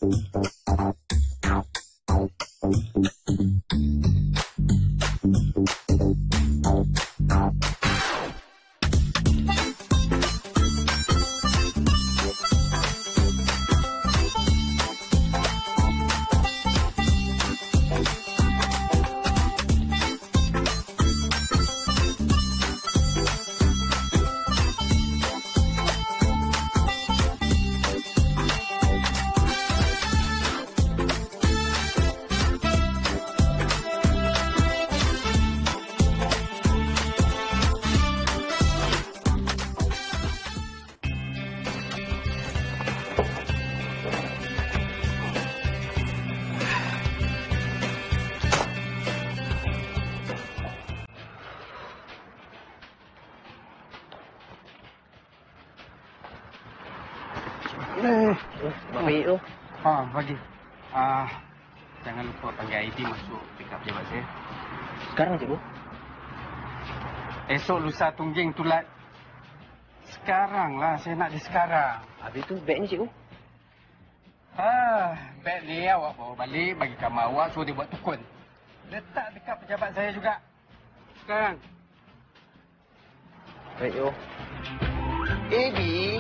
Baik tu. Bagi. Jangan lupa panggil ID masuk pick up pejabat saya. Sekarang cikgu? Esok lusa tungging tulat. Sekarang lah, saya nak di sekarang. Habis tu beg ni cikgu? Beg ni awak bawa balik, bagi kamar awak, suruh dia buat tukun. Letak dekat pejabat saya juga. Sekarang. Baik cikgu. Eddie,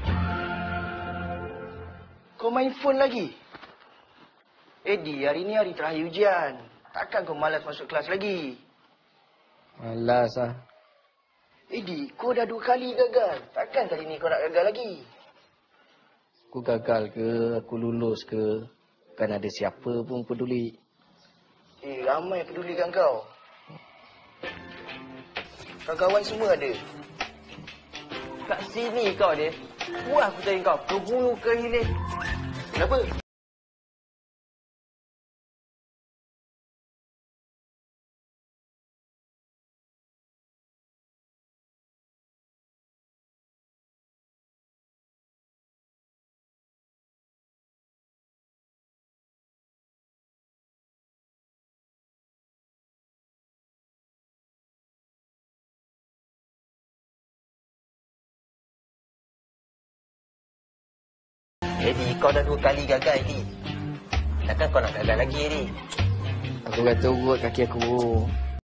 kau main phone lagi? Eddie, hari ni hari terakhir ujian. Takkan kau malas masuk kelas lagi? Malas lah. Eddie, kau dah 2 kali gagal. Takkan kali ni kau nak gagal lagi? Aku gagal ke, aku lulus ke, kan ada siapa pun peduli. Ramai pedulikan kau. Kawan-kawan semua ada. Kat sini kau dia. Puas aku cari kau. Ke hulu ke hilir. Kenapa? Eddie, kau dah 2 kali gagal, Eddie. Takkan kau nak gagal lagi, Eddie? Aku kata urut kaki aku.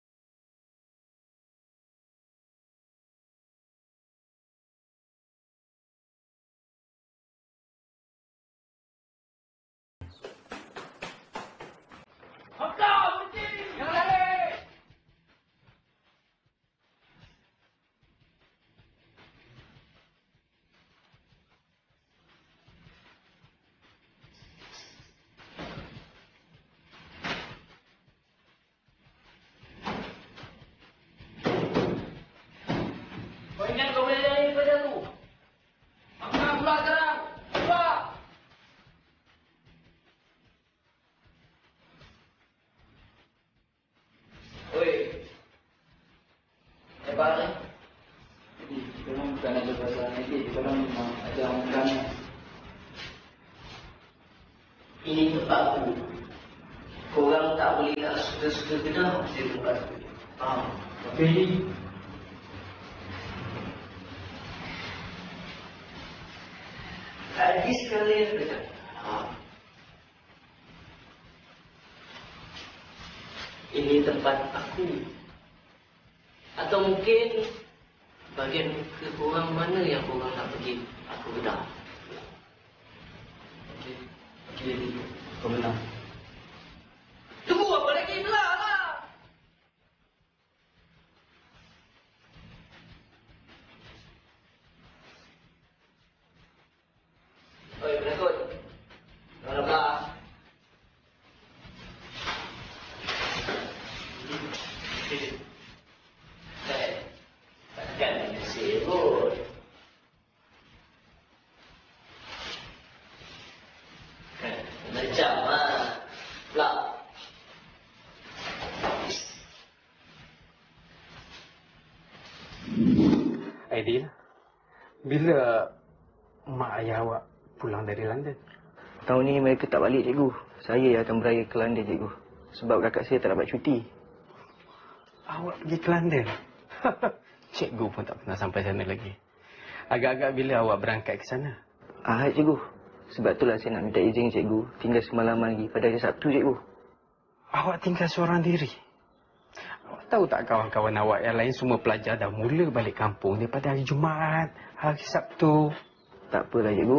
Ini tempat aku. Korang tak boleh nak suka-suka kena di tempat aku. Faham? Tapi Lagi sekali kena. Ini tempat aku. Atau mungkin bagian muka korang mana yang korang nak pergi. Aku benar. Okey, kau menang. Tunggu apa lagi? Belah lah! Oi, penakut. Jangan belah. Takkan dia sibuk. Macam lah. Belah. Aidil, bila mak ayah awak pulang dari London? Tahun ni mereka tak balik, cikgu. Saya yang akan beraya ke London, cikgu. Sebab kakak saya tak dapat cuti. Awak pergi ke London? Cikgu pun tak pernah sampai sana lagi. Agak-agak bila awak berangkat ke sana? Ahad, cikgu. Sebab itulah saya nak minta izin cikgu tinggal semalaman lagi pada hari Sabtu, cikgu. Awak tinggal seorang diri? Awak tahu tak kawan-kawan awak yang lain semua pelajar dah mula balik kampung daripada hari Jumaat, hari Sabtu. Tak apalah, cikgu.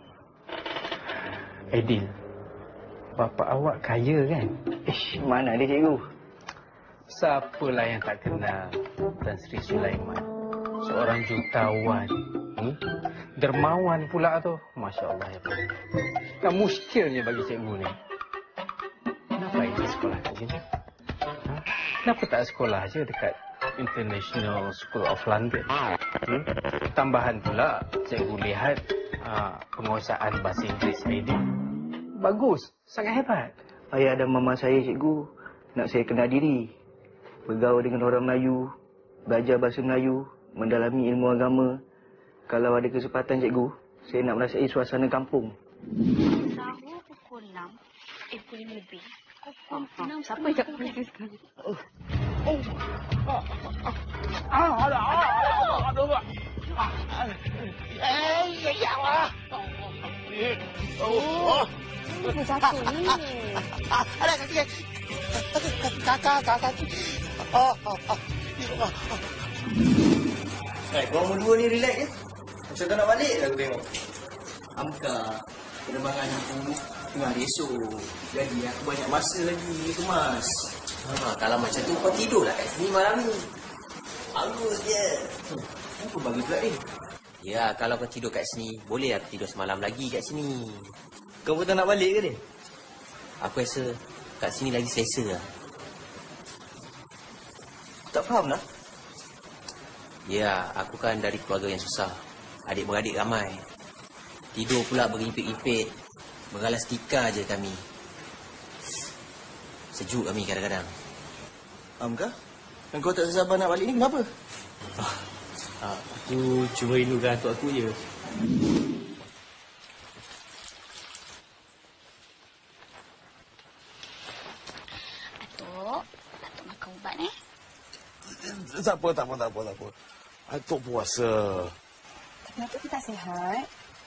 Aidil, bapa awak kaya kan? Mana dia, cikgu? Siapalah yang tak kenal Tan Sri Sulaiman. Seorang jutawan. Dermawan pula tu. Masya Allah ya Pak. Yang muskilnya bagi cikgu ni. Kenapa Aidil sekolah kat sini? Kenapa tak sekolah je dekat International School of London? Tambahan pula, cikgu lihat penguasaan bahasa Inggeris Aidil. Bagus, sangat hebat. Ayah dan mama saya, cikgu, nak saya kenal diri. Bergaul dengan orang Melayu, belajar bahasa Melayu, mendalami ilmu agama. Kalau ada kesempatan, cikgu, saya nak merasai suasana kampung. Sahur pukul 6, pukul 5 lebih. Pukul 6, siapa yang tak berhenti sekarang? Apa jatuh ni? Ada kaki. Kakak. Korang berdua ni relax je. Macam tak nak balik lah aku tengok. Amka, penerbangan aku tengah hari esok. Jadi aku banyak masa lagi kemas. Kalau macam tu kau tidurlah kat sini malam ni. Bagus je. Apa bagi pula ni? Ya, kalau kau tidur kat sini, boleh aku tidur semalam lagi kat sini. Kau pun tak nak balik ke ni? Aku rasa kat sini lagi selesa lah. Tak faham lah. Ya, aku kan dari keluarga yang susah. Adik-beradik ramai. Tidur pula berimpit-impit. Beralas tikar je kami. Sejuk kami kadang-kadang. Amka, kau tak sabar nak balik ni kenapa? Aku cuma rindukan atuk aku je. Atuk makan ubat Tak apa. Atuk puasa. Tapi Atuk tak sihat.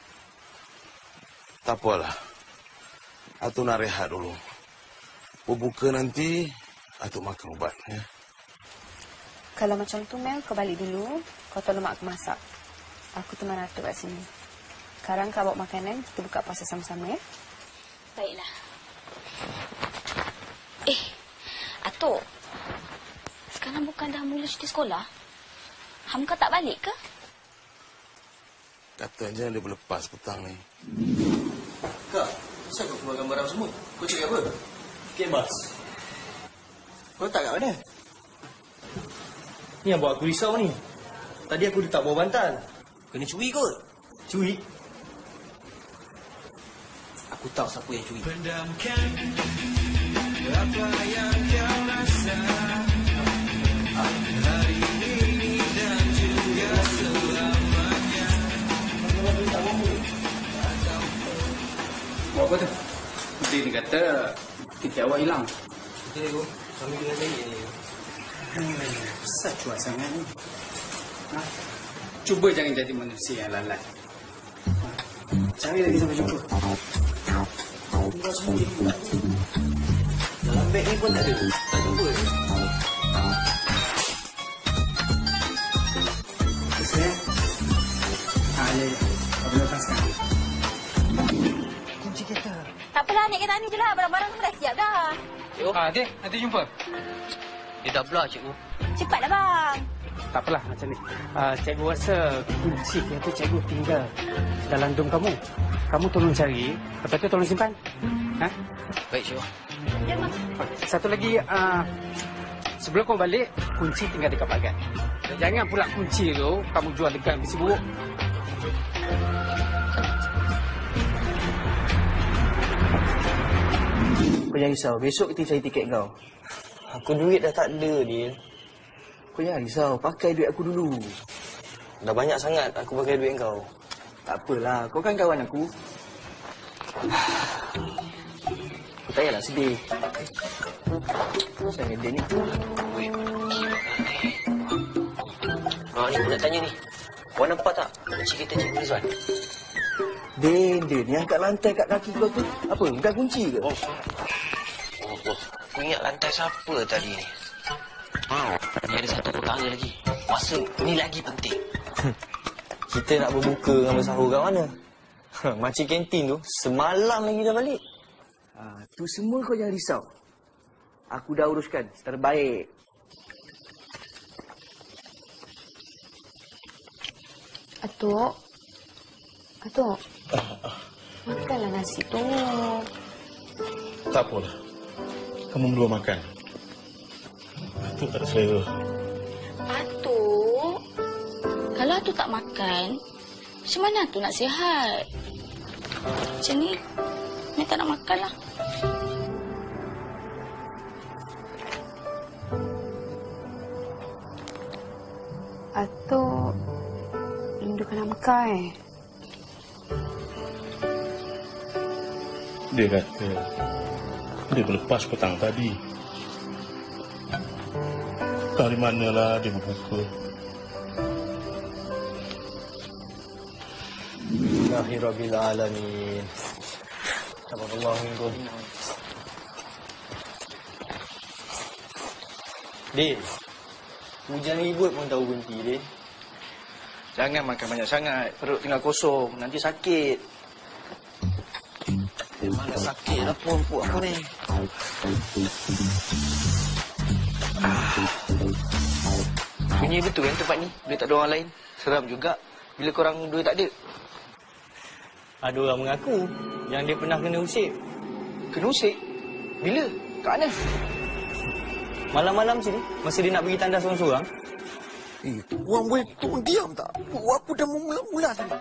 Tak apalah. Atuk nak rehat dulu. Berbuka nanti, Atuk makan ubat. Ya. Kalau macam tu, Mel, kau balik dulu. Kau tolong mak aku masak. Aku teman Atuk kat sini. Sekarang kau bawa makanan, kita buka puasa sama-sama, ya? Baiklah. Atuk. Sekarang bukan dah mula cuti sekolah? Hamka tak balik ke? Katanya dia boleh lepas petang ni. Kak, kenapa kau keluarkan barang semua? Kau cari apa? Kebas. Kau tak kat mana? Ni yang buat aku risau ni. Tadi aku letak bawah bantal. Kena curi kot. Curi? Aku tahu siapa yang curi. Pendamkan apa yang kau rasa hari ini dan juga selamanya. Buat apa tu? Dia ni kata tiket awak hilang. Okey, Go. Kami dengan saya ni. Besar cuak sangat ni. Cuba jangan jadi manusia yang lalai. Cari lagi sampai jumpa. Kau semua jadi buat. Dalam beg ni pun tak ada. Tak jumpa. Saya. Ya. Apa datang sekarang? Kunci kereta. Tak apalah, naik kereta ni je lah. Barang-barang semua dah siap dah. Adik, nanti jumpa. Dia dah block, cikgu. Cepatlah, bang. Tak apalah macam ni. Cikgu rasa kunci kereta cikgu tinggal dalam dom kamu. Kamu tolong cari, lepas tu tolong simpan. Baik, Syuk. Jangan. Satu lagi, sebelum kau balik, kunci tinggal dekat pagar. Jangan pula kunci tu kamu jual dekat bisi buruk. Kau jangan risau. Besok kita cari tiket kau. Aku duit dah tak ada, Dil. Kau jangan risau. Pakai duit aku dulu. Dah banyak sangat aku pakai duit kau. Tak apalah. Kau kan kawan aku. Kau tak payahlah sedih. Saya dia ni. Ni aku nak tanya ni. Kau nampak tak? Kunci kita Cikgu Rizwan. Din, yang kat lantai kat kaki kau tu, apa? Bukan kunci ke? Bos. Aku ingat lantai siapa tadi ni? Ni ada satu perkara lagi. Masa ni lagi penting. Kita nak berbuka dengan bersahur kat mana? Makcik kantin tu, semalam lagi dah balik. Tu semua kau jangan risau. Aku dah uruskan terbaik. Atuk. Makanlah nasi tu. Tak apalah. Kamu belum makan. Atuk tak ada selera. Atuk, kalau Atuk tak makan, macam mana Atuk nak sihat? Macam ni, Mek tak nak makan lah. Atuk rindukan Amka Dia kata dia berlepas petang tadi. Dari manalah dia berbuka. Alhamdulillahirabbil alamin. Subhanallah minkum. Din, hujan ribut pun tahu berhenti, Din. Jangan makan banyak sangat. Perut tinggal kosong. Nanti sakit. Mana sakit lah puak aku ni. Sunyi betul kan tempat ni? Bila tak ada orang lain. Seram juga. Bila korang dua tak ada. Ada orang mengaku yang dia pernah kena usik. Kena usik? Bila? Kat mana? Malam-malam sini, masa dia nak pergi tandas seorang-seorang. Orang boleh tolong diam tak? Aku dah mula-mula tadi.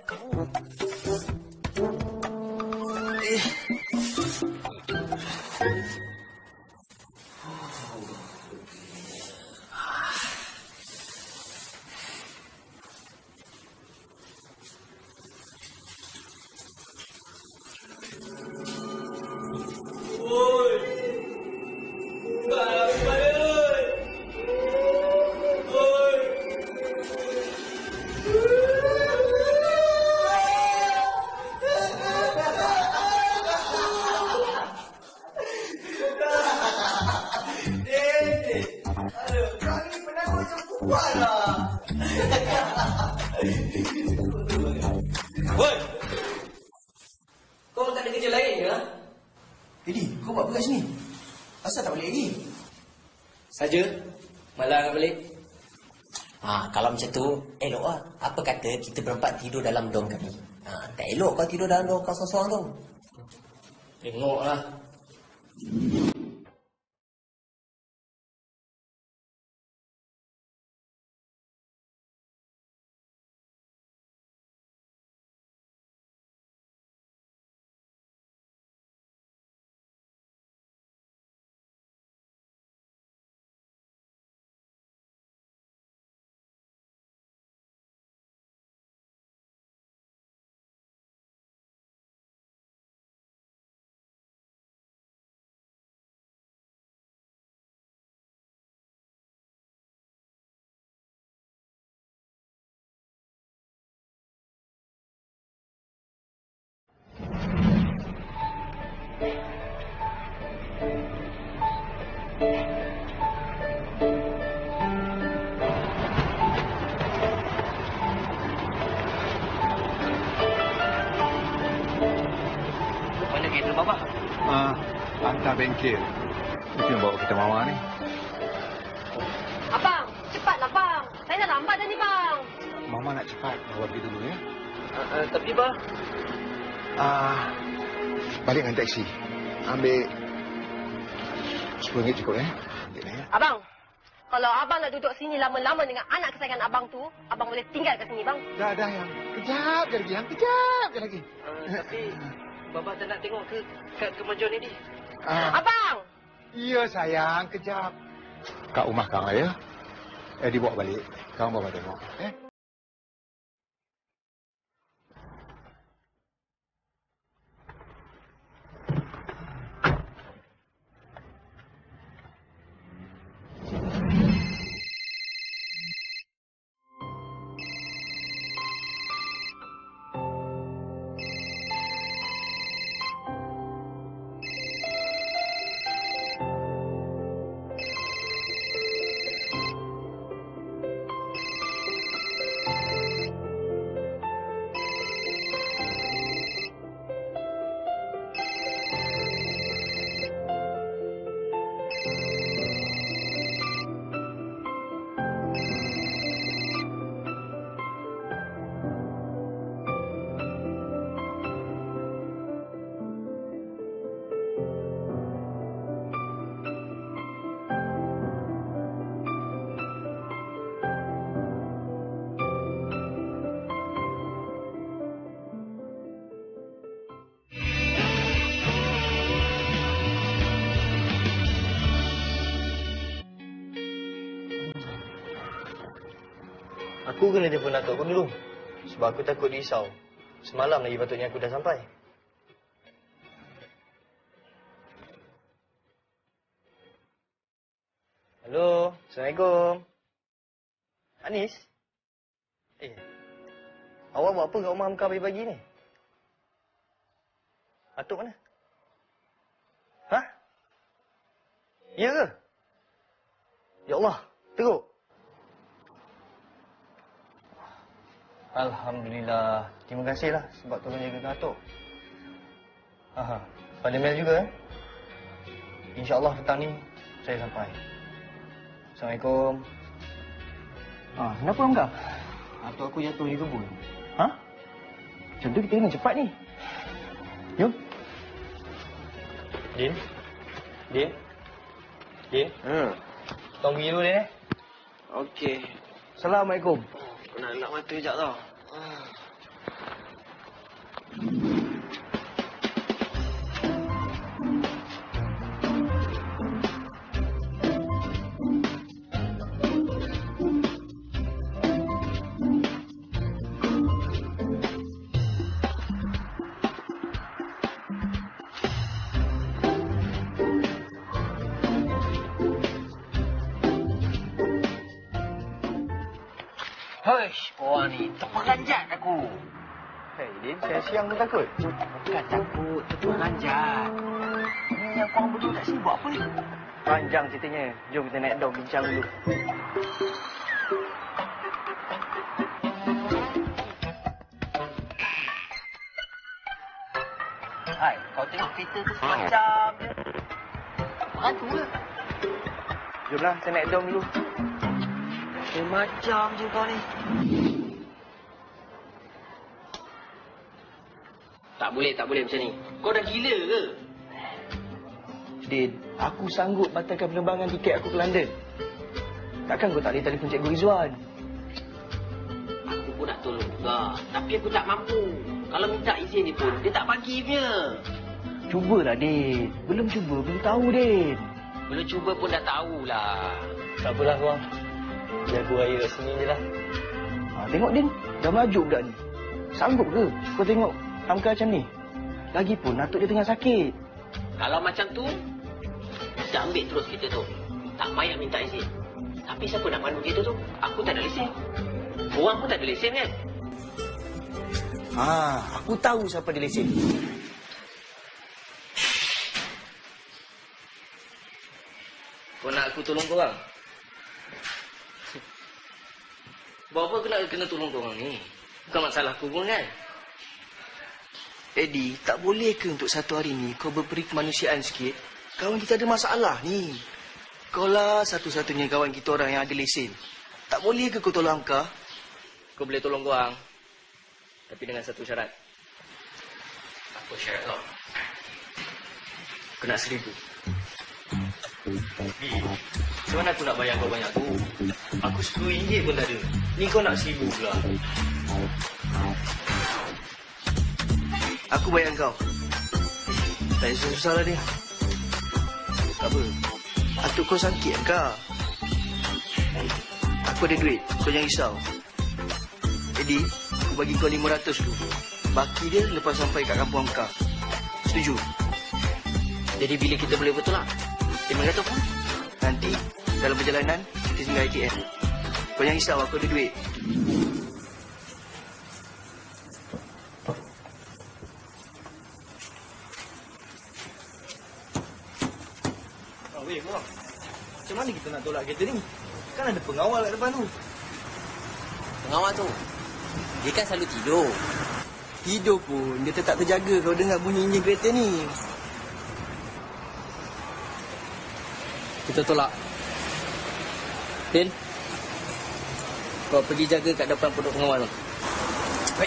Hoi! Kau tak ada kerja lain ke? Eddie, kau buat apa kat sini? Asal tak balik lagi? Saja, malah nak balik. Kalau macam tu, elok lah. Apa kata kita berempat tidur dalam dom kami? Tak elok kau tidur dalam dom kau seorang-seorang tu. Tengoklah. Mana kereta Bapa? Hantar bengkel. Itu yang bawa kita Mama ni. Abang, cepatlah bang. Saya dah lambat dah ni bang. Mama nak cepat bawa pergi dulu ya. Tapi Ba, Balik dengan taksi. Ambil RM10 cukup ya. Ambil ya. Abang, kalau abang nak duduk sini lama-lama dengan anak kesayangan abang tu, abang boleh tinggal kat sini bang. Dah yang. Kejap je lagi. Yang kejap je lagi. tapi Bapa tak nak tengok ke kemajuan ini. Abang! Ya sayang, kejap. Kat rumah kang ya. Dibawa balik. Kang bawa tengok. Aku kena telefon datuk aku dulu. Sebab aku takut risau. Semalam lagi patutnya aku dah sampai. Halo, Assalamualaikum. Anis? Awak buat apa kat rumah Hamka pagi-pagi ni? Atuk mana? Hah? Ya ke? Ya Allah, teruk. Alhamdulillah. Terima kasihlah sebab tolong jaga atuk. Aha, pada mail juga. InsyaAllah petang ni saya sampai. Assalamualaikum. Kenapa Hamka? Atuk aku jatuh di kebun. Ha? Macam tu kita kena cepat ni. Jom. Din? Din? Din? Tolong pergi dulu, Din. Okey. Assalamualaikum. Nak mata sekejap tau. Hush, orang ni terperanjat aku. Hei, Din, saya siang pun takut. Bukan takut, terperanjat. Ni yang korang berdua kat sini buat apa ni? Panjang ceritanya. Jom kita naik dom bincang dulu. Hai, kau tengok kereta tu semacam je. Hantu ke? Jomlah, kita naik dom dulu. Macam je kau ni. Tak boleh macam ni. Kau dah gila ke? Din, aku sanggup batalkan penerbangan tiket aku ke London. Takkan kau tak boleh telefon Cikgu Rizwan? Aku pun nak tolong juga. Tapi aku tak mampu. Kalau minta izin ni pun, dia tak bagi punya. Cubalah, Din. Belum cuba, belum tahu, Din. Belum cuba pun dah tahulah. Tak apalah, korang. Biar aku raya kat sini je lah. Tengok, Din. Dah melaju budak ni. Sanggup ke kau tengok Hamka macam ni? Lagipun, atuk dia tengah sakit. Kalau macam tu, kita ambil terus kita tu. Tak payah minta izin. Tapi siapa nak pandu kita tu? Aku tak ada lesen. Orang pun tak ada lesen kan? Aku tahu siapa dia lesen. Kau nak aku tolong korang? Buat apa aku nak kena tolong korang ni? Bukan masalah aku pun kan? Eddie, tak boleh ke untuk satu hari ni kau berperi kemanusiaan sikit? Kawan kita ada masalah ni. Kau lah satu-satunya kawan kita orang yang ada lesen. Tak boleh ke kau tolong Hamka? Kau boleh tolong korang. Tapi dengan satu syarat. Apa syarat kau? Kena 1,000. Macam mana aku nak bayar kau banyak tu? Aku RM10 pun tak ada. Ni kau nak 1,000 pula. Aku bayar kau. Tak payah susah lah dia. Tak apa. Atuk kau sakit Hamka. Aku ada duit. Kau jangan risau. Eddie, aku bagi kau 500 dulu. Baki dia lepas sampai kat kampung Hamka. Setuju? Jadi bila kita boleh betul lah? 500 pun? Nanti dalam perjalanan kita singgah ATM. Kau jangan risau, aku ada duit. Weh, korang. Macam mana kita nak tolak kereta ni? Kan ada pengawal kat depan tu. Pengawal tu? Dia kan selalu tidur. Tidur pun, dia tetap terjaga kalau dengar bunyi enjin kereta ni. Kita tolak. Din, kau pergi jaga kat depan pondok pengawal tu. Baik.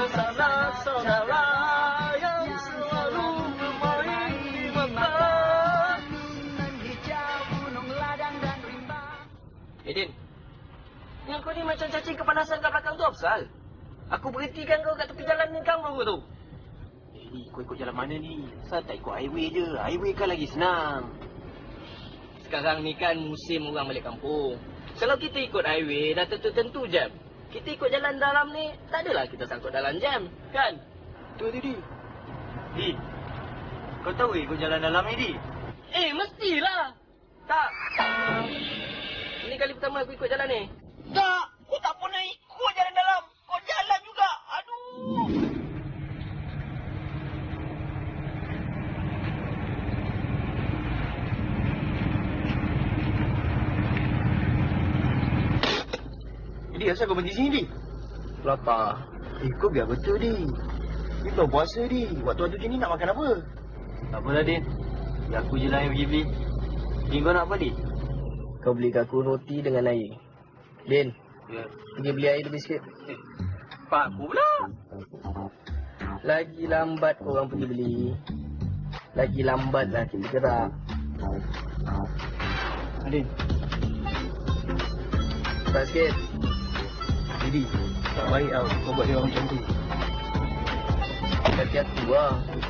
saudara yang selalu bermain di mata. Hijau gunung ladang dan rimba. Din, yang kau ni macam cacing kepanasan kat belakang tu apa pasal? Aku berhentikan kau kat tepi jalan ni kamu tu. Ni, kau ikut jalan mana ni? Asal tak ikut highway je. Highway kan lagi senang. Sekarang ni kan musim orang balik kampung. Kalau kita ikut highway, dah tentu-tentu jam. Kita ikut jalan dalam ni, tak adalah kita sangkut dalam jam, kan? Tu, Di. Di, kau tahu ikut jalan dalam ni, Di? Mestilah. Tak. Ini kali pertama aku ikut jalan ni. Tak, kau tak pernah ikut jalan dalam. Kau jalan juga. Aduh. Di, asal kau berhenti sini, Di? Lapar. Kau biar betul, Di. Ni bulan puasa, Di. Waktu-waktu gini nak makan apa? Tak apalah, Din. Biar aku je lah yang pergi beli. Din, kau nak apa, Di? Kau belikan aku roti dengan air. Din, Ya. pergi beli air lebih sikit. Pak aku pula. Lagi lambat korang pergi beli, lagi lambatlah kita gerak. Din. Cepat sikit. Di, tak baik tau. Kau buat dia orang macam tu. Hati-hati lah.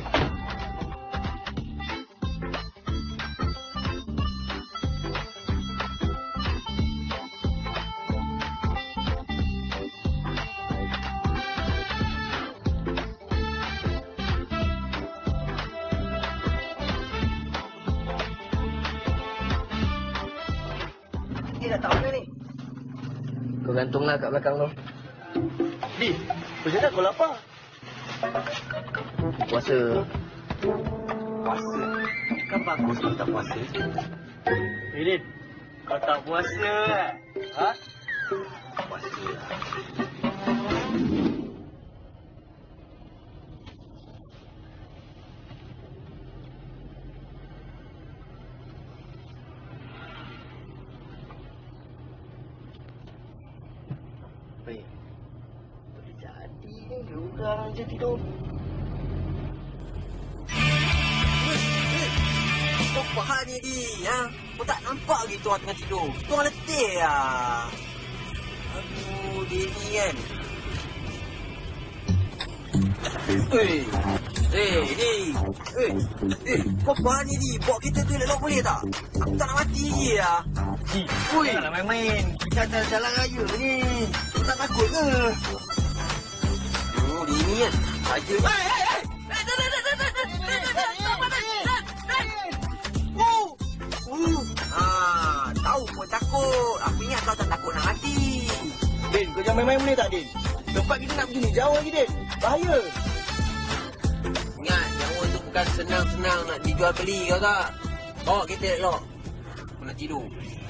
Dia dah tak mana ni? Kau gantunglah kat belakang tu. Di, kau cakap kau lapar. Puasa. Puasa? Kan bagus kau tak puasa. Din, kau tak puasa kan? Ha? Puasa lah. Baik. Boleh jadi ni diorang je tidur. Kau faham ni, Di? Ha? Kau tak nampak lagi tu orang tengah tidur. Tu orang letih lah. Aduh, dia ni kan. Di. Kau faham ni, Di? Bawa kita tu elok boleh tak? Aku tak nak mati je lah. Di, janganlah main-main. Kita ada jalan raya ni. Kau tak takut ke? Oh, dia ni kan. Saja. Tahu pun takut. Aku ingat kau tak takut nak mati. Din, kau jangan main-main boleh tak, Din? Tempat kita nak pergi ni jauh lagi, Din. Bahaya. Ingat, nyawa tu bukan senang-senang nak dijual beli, kau tak? Bawa kita elok. Aku nak tidur.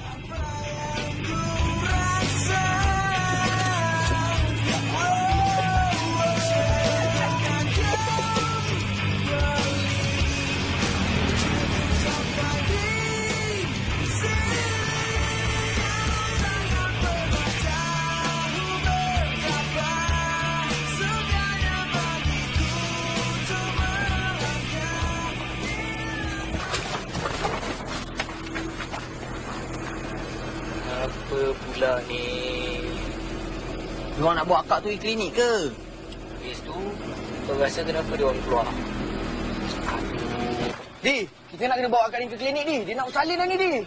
Apa pula ni? Diorang nak bawa akak tu pergi klinik ke? Habis tu, kau rasa kenapa dia orang keluar? Di, kita nak kena bawa akak ni ke klinik, Di. Dia nak bersalin dah ni, Di.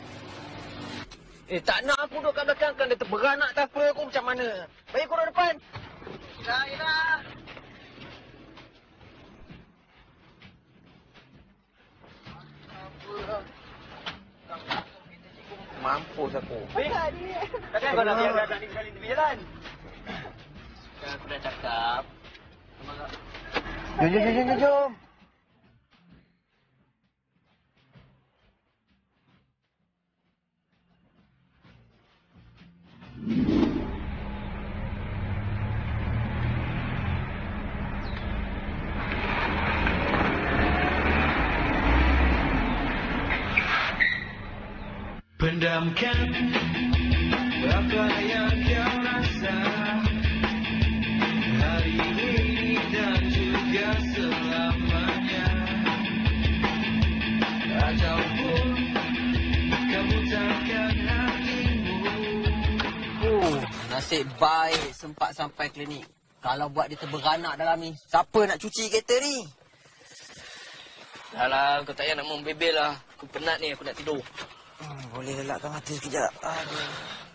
Tak nak aku duduk kat belakang kan. Dia terberanak tak apa. Aku macam mana? Baik korang depan. Yelah. Mampus aku. Takkan kau nak biarkan anak ni bersalin tepi jalan? Kan aku dah cakap. Jom. Pendamkan apa yang kau rasa hari ini. Nasib baik sempat sampai klinik. Kalau buat dia terberanak dalam ni, siapa nak cuci kereta ni? Dah lah, kau tak payah nak membebel lah. Aku penat ni, aku nak tidur. Boleh lelakkan mata sekejap. Aduh.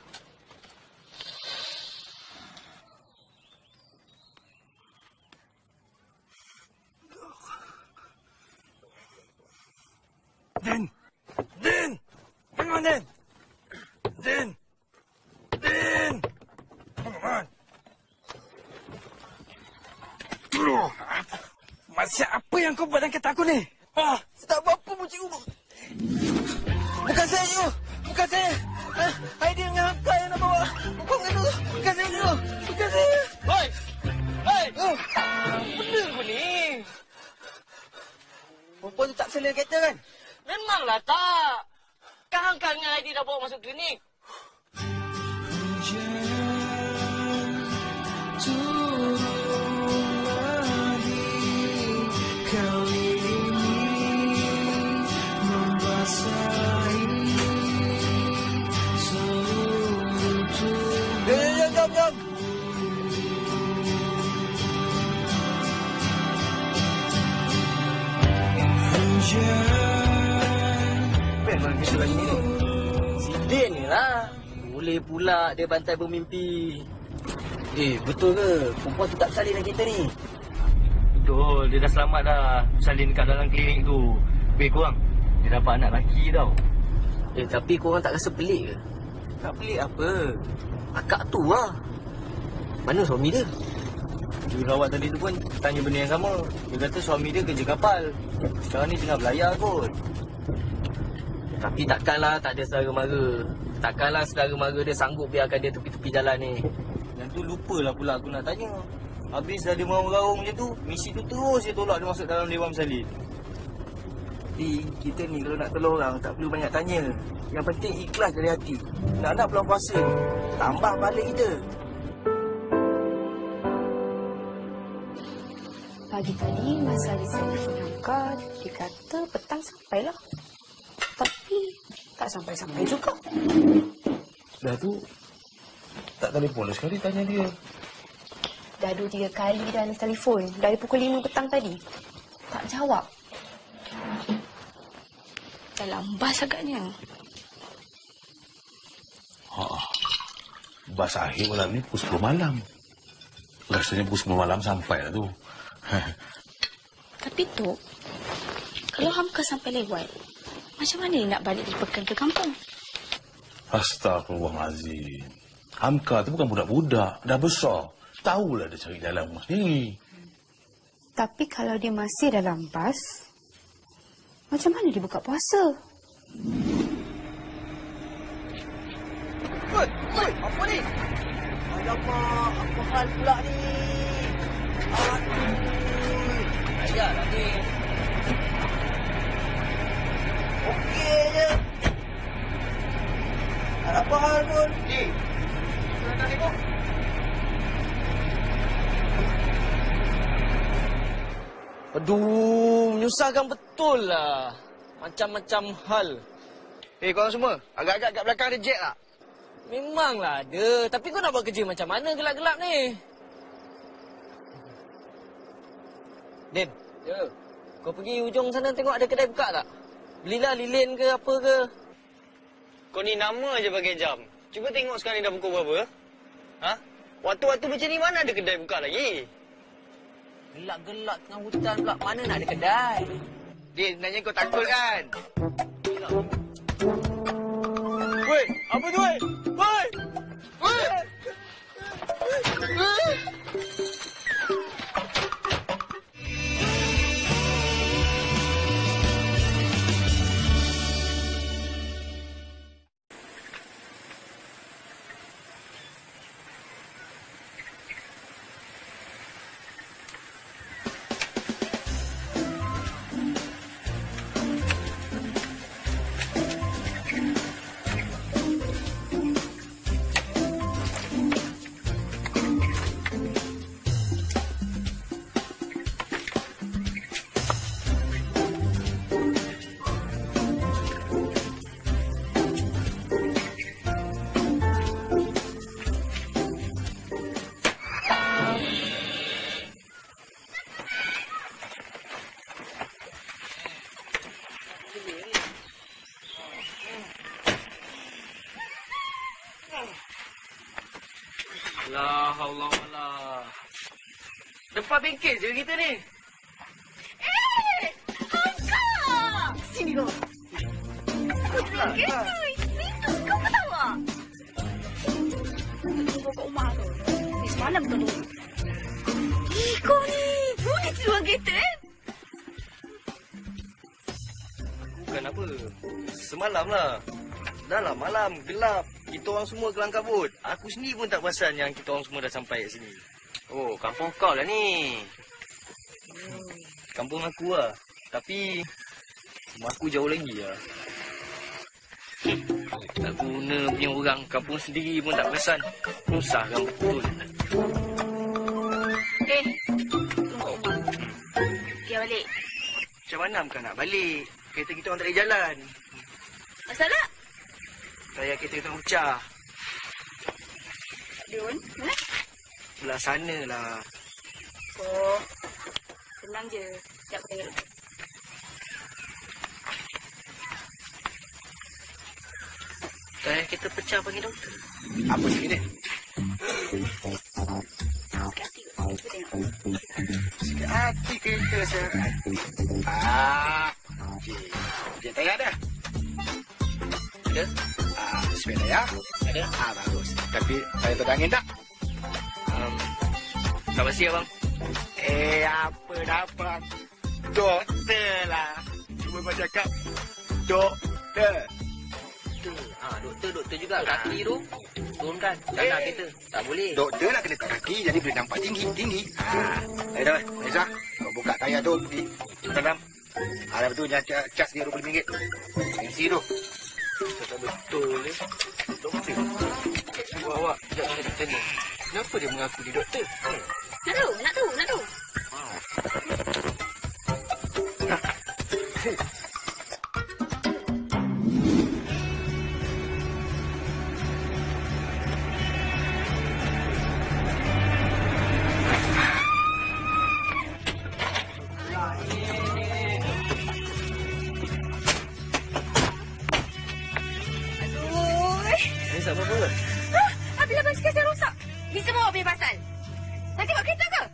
Din! Din! Hang on, Din! Din! Din! Come on! Masih apa yang kau buat dalam kereta aku ni? Saya tak buat apa pun, cikgu. Bukan saya, cikgu. Bukan saya. Aidil dengan Hamka yang nak bawa. Bukan tu. Bukan saya, cikgu. Bukan saya. Hoi! Hoi! Benda kau ni? Perempuan tu tak selera kereta kan? Memanglah tak. Kan Hamka dengan Aidil dah bawa masuk klinik. Jom. Ben, mana kisah lagi ni? Si Din ni lah. Boleh pula dia bantai bermimpi. Betul ke? Perempuan tu tak bersalin dalam kereta ni? Betul, dia dah selamat dah. Salin kat dalam klinik tu. Lebih kurang, dia dapat anak lelaki tau. Tapi korang tak rasa pelik ke? Tak pelik apa? Akak tu lah. Mana suami dia? Jururawat tadi tu pun tanya benda yang sama. Dia kata suami dia kerja kapal. Sekarang ni tengah belayar kot. Tapi takkanlah tak ada saudara mara. Takkanlah saudara mara dia sanggup biarkan dia tepi-tepi jalan ni. Yang tu lupalah pula aku nak tanya. Habis dah dia meraung macam tu, misi tu terus dia tolak dia masuk dalam Dewan Bersalin. Di, kita ni kalau nak tolong orang tak perlu banyak tanya. Yang penting ikhlas dari hati. Nak bulan puasa ni, tambah balik kita. Pagi tadi masa ada telefon Hamka, dia kata petang sampailah. Tapi tak sampai-sampai juga. Dah tu, tak telefon dah sekali tanya dia. Dah 2-3 kali dah ada telefon. Dari pukul 5 petang tadi. Tak jawab. Dah lambas agaknya. Bas akhir malam ni pukul 10 malam. Rasanya pukul 10 malam sampai lah tu. Tapi Tok, kalau Hamka sampai lewat, macam mana dia nak balik dipekan ke kampung? Astagfirullahaladzim. Hamka tu bukan budak-budak. Dah besar. Tahulah dia cari jalan rumah sendiri. Tapi kalau dia masih dalam bas, macam mana dia buka puasa? Oi, apa ni? Alamak, apa hal pula ni? Ayahlah ni. Okey je. Tak apa hal pun. Nak tengok. Aduh, menyusahkan betul lah. Macam-macam hal. Korang semua, agak-agak kat belakang ada jet tak? Memanglah ada. Tapi kau nak buat kerja macam mana gelap-gelap ni? Din. Ya. Kau pergi ujung sana tengok ada kedai buka tak? Belilah lilin ke apa ke. Kau ni nama je pakai jam. Cuba tengok sekarang ni dah pukul berapa? Ha? Waktu-waktu macam ni mana ada kedai buka lagi? Gelap-gelap tengah hutan pula. Mana nak ada kedai? Din, sebenarnya kau takut kan? Woi, apa tu woi? Woi! Woi! La haula wala. Depan bengkel je kita ni. Angkat! Sini kau. Kereta. Itu kau ketawa. Tunggu kat rumah tu. Semalam tu. Kau ni bunyi keluar kereta Bukan apa. Semalam lah. Dah lah malam, gelap. Kita orang semua kelang kabut. Aku sendiri pun tak perasan yang kita orang semua dah sampai kat sini. Oh, kampung kau lah ni. Kampung aku lah. Tapi rumah aku jauh lagi lah. Tak guna punya orang. Kampung sendiri pun tak perasan. Susah kan betul. tunggu rumah. Dia balik. Macam mana bukan nak balik? Kereta kita orang tak ada jalan. Masalah? Tayar kereta kita orang pecah. Dion, mana? Belah sana lah. Oh, senang je. Sekejap aku tengok. Tayar kereta pecah panggil doktor. Apa sikit ni? Hati-hati kot. Cuba tengok. Sikit hati kereta saya. Ah, okey. Ujian tayar dah. Ada? Spare tayar? Ada? Bagus. Tapi tayar tak ada angin tak? Tak pasti abang. Apa dapat? Doktor lah. Cuba kau cakap. Doktor. Doktor juga. Kaki tu turunkan. Tanah kereta. Tak boleh. Doktor nak kena kaki jadi boleh nampak tinggi. Dah. Reza, kau buka tayar tu pergi. Tanam. Ada betul yang cas dia RM20. Mesti tu. Tak betul ni. Doktor. Awak jangan nak tanya. Kenapa dia mengaku dia doktor? Nak tahu. Tak apa-apa. Apabila basikal saya rosak, ni semua awak punya pasal. Nanti buat kereta ke?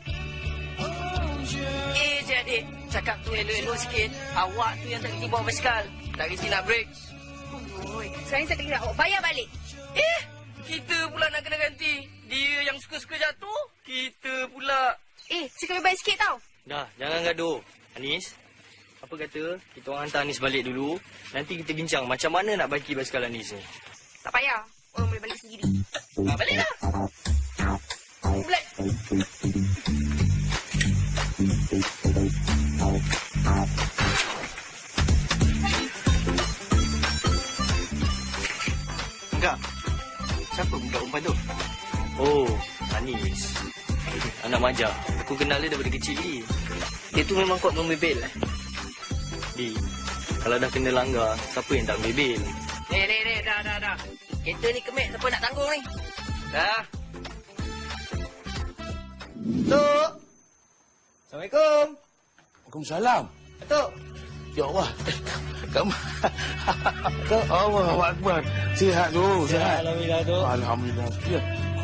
Adik. Cakap tu elok-elok sikit. Awak tu yang tak kerti bawa basikal. Tak kerti nak break. Oi, sekarang saya tak kira awak bayar balik. Kita pula nak kena ganti. Dia yang suka-suka jatuh, kita pula. Cakap baik sikit tau. Dah, jangan gaduh. Anis, apa kata kita orang hantar Anis balik dulu. Nanti kita bincang macam mana nak bagi basikal Anis ni. Tak payah. Orang boleh balik sendiri. Baliklah. Balik. Enggak. Siapa budak umpan tu? Oh, Anis. Anak Maja. Aku kenal dia daripada kecil ni. Dia tu memang kuat membebel. Di, kalau dah kena langgar, siapa yang tak membebel? Dah. Kereta ni kemek, siapa nak tanggung ni? Dah. Tok. Assalamualaikum. Waalaikumsalam. Tok. Ya Allah. Kamu. Allah Akbar. Sihat tu, sihat. Alhamdulillah, Tok. Alhamdulillah. Ya.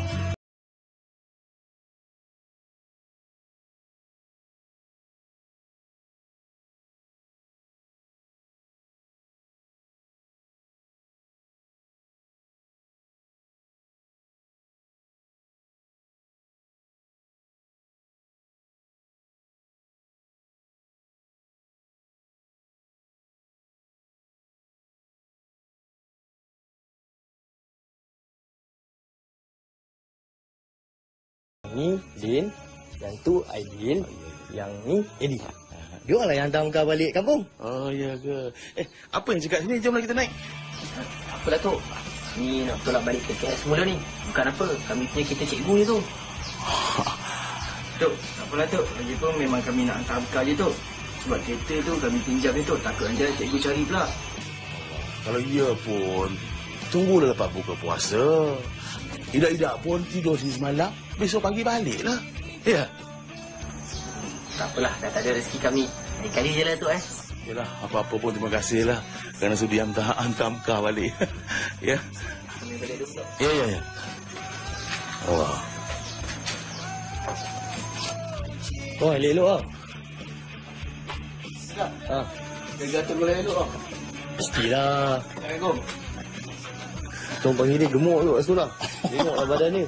Ni Din, yang tu Aidil, yang ni Eddie. Dia orang lah yang hantar kau balik kampung. Oh, ya ke? Apa yang cakap sini? Jomlah kita naik. Apa lah tu? Ni nak tolak balik ke KS semula ni. Bukan apa, kami punya kereta cikgu ni tu. Tok, tak apalah Tok. Lagipun memang kami nak hantar bekal je Tok. Sebab kereta tu kami pinjam ni Tok. Takut anda cikgu cari pula. Kalau iya pun, tunggulah lepas buka puasa. Tidak pun tidur sini semalam, besok pagi baliklah. Ya. Tak apalah, dah tak ada rezeki kami. Lain kali je lah tu Yalah, apa-apa pun terima kasihlah kerana sudi hantar bekal balik. Ya. Kami balik dulu Tok. Ya. Allah. Oh, elok lah. Sedap. Ha. Jaga atur gula elok lah. Mestilah. Assalamualaikum. Tolong panggil dia gemuk tu kat situ lah. Tengoklah badan dia.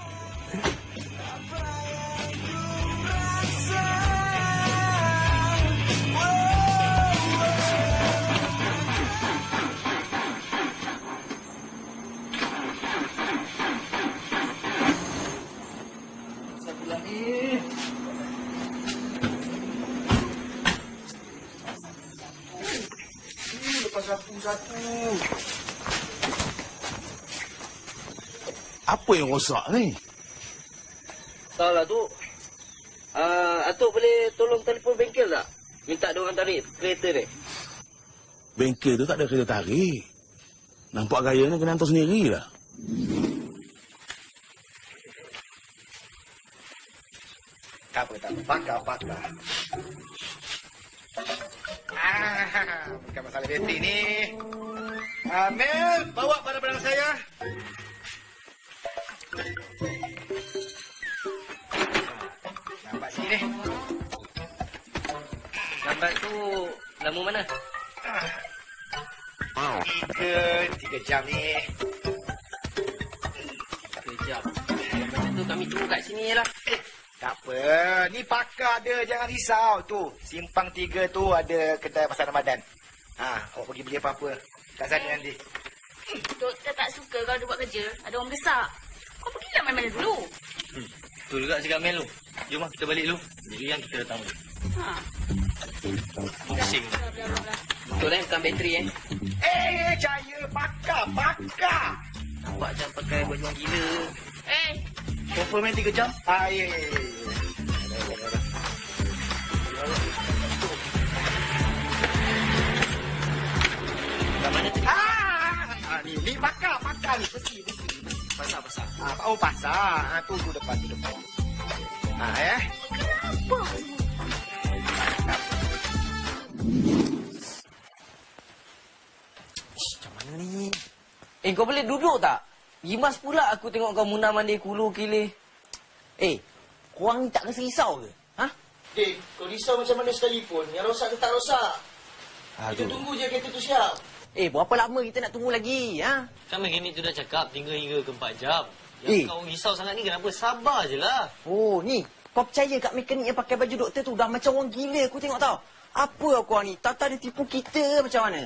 Satu. Apa yang rosak ni? Salah tu. Atuk boleh tolong telefon bengkel tak? Minta dia orang tarik kereta ni. Bengkel tu tak ada kereta tarik. Nampak gayanya kena hantar sendirilah. Tak apa. Pakar. Bukan masalah bateri ni. Mel, bawa barang-barang saya. Nampak sini ni. Lambat tu lama mana? 3 jam ni. 3 jam. Macam tu kami tunggu kat sini je lah. Tak apa. Ni pakar ada. Jangan risau. Tu. Simpang 3 tu ada kedai pasar Ramadan. Awak pergi beli apa-apa. Kat sana nanti. Doktor tak suka kalau dia buat kerja. Ada orang besar. Kau pergilah main-main dulu. Betul juga cakap Mel tu. Jom lah kita balik dulu. Dulu yang kita datang dulu. Pusing. Betul lah bukan bateri Jaya. Pakar. Nampak macam pakai baju orang gila. Confirm 3 jam? Ya. Kat mana tu? Ni pakar ni. Besi. Pasar. Pasar. Tu depan. Kenapa? Macam mana ni? Kau boleh duduk tak? Gimas pula aku tengok kau munah mandi kulu kilih. Korang ni tak rasa risau ke? Ha? Kau risau macam mana sekalipun. Yang rosak ke tak rosak. Kita tunggu je kereta tu siap. Berapa lama kita nak tunggu lagi? Ha? Kan mekanik tu dah cakap 3 hingga ke 4 jam. Yang kau risau sangat ni kenapa? Sabar je lah. Oh, ni. Kau percaya kat mekanik yang pakai baju doktor tu dah macam orang gila aku tengok tau. Apa korang ni? Tata dia tipu kita macam mana?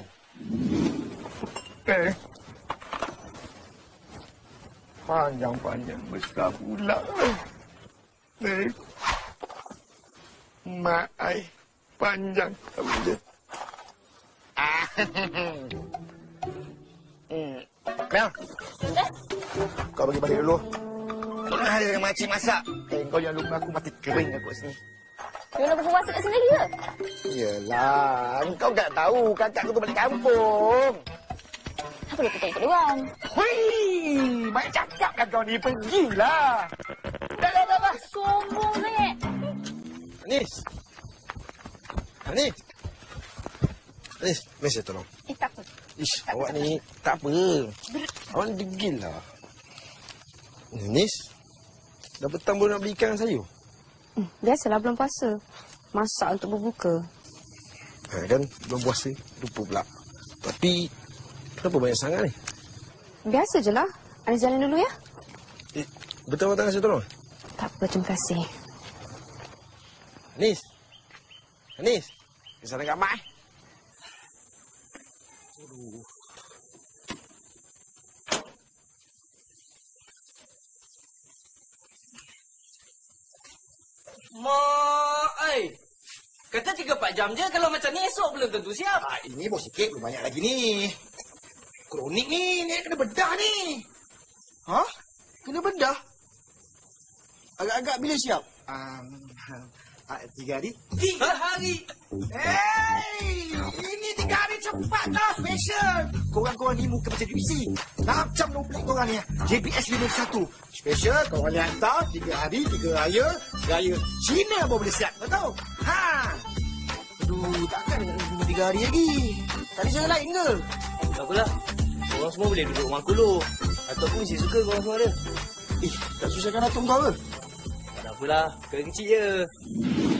Panjang besar pula. Mak ai panjang pula. Mel. Kau bagi balik dulu. Tolong ada yang makcik masak. Kau jangan lupa aku mati kering aku kat sini. You nak berpuasa kat sini ke? Yelah, kau tak tahu kakak aku tu balik kampung. Apa lu kita ikut diorang? Hui, baik cakap kan kau ni, pergilah. Dah. Sombong sangat. Anis, saya tolong. Tak apa. Awak ni tak apa. Awak ni degil lah. Anis, dah petang baru nak beli ikan sayur? Biasalah belum puasa. Masak untuk berbuka. Kan, belum puasa. Lupa pula. Tapi, kenapa banyak sangat ni? Biasa je lah. Anis jalan dulu ya. Betul tangan saya tolong? Tak apa, terima kasih. Anis. Kesana kat mak Mak, kata 3-4 jam je. Kalau macam ni esok belum tentu siap. Ini bos sikit, belum banyak lagi ni. Kronik ni kena bedah ni. Kena bedah? Agak-agak bila siap? 3 hari. 3 hari? Ini 3 hari cepat tau, special. Korang-korang ni muka macam BBC. Macam nomblik korang ni. JPS 51. Special, korang ni hantar 3 hari, 3 raya. Raya Cina pun boleh siap, kau tahu? Aduh, takkan nak tunggu 3 hari lagi. Tak ada cara lain ke? Tak apalah. Korang semua boleh duduk rumah kulu. Atuk pun mesti suka korang semua ada. Tak susahkan Atuk kau ke? Tak apalah, kecil je.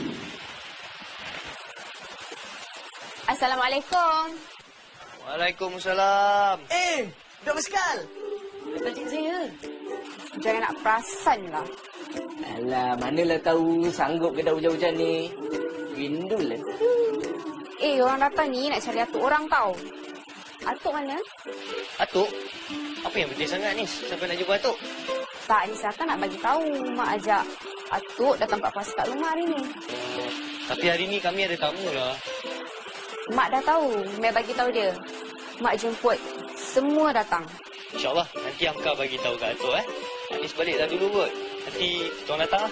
Assalamualaikum. Waalaikumsalam. Dok Basikal. Dekat cik saya. Jangan nak perasan lah. Alah, manalah tahu sanggup ke dah hujan-hujan ni. Rindulah. Orang datang ni nak cari atuk orang tau. Atuk mana? Atuk? Apa yang penting sangat ni? Sampai nak jumpa Atuk? Tak, ni Sata nak bagi tahu. Mak ajak atuk datang buka puasa kat rumah hari ni. Tapi hari ni kami ada tamu lah. Mak dah tahu. Mek bagi tahu dia. Mak jemput semua datang. InsyaAllah nanti Amka bagi tahu kat Atuk Anis balik dah dulu kot. Nanti tuan datang lah.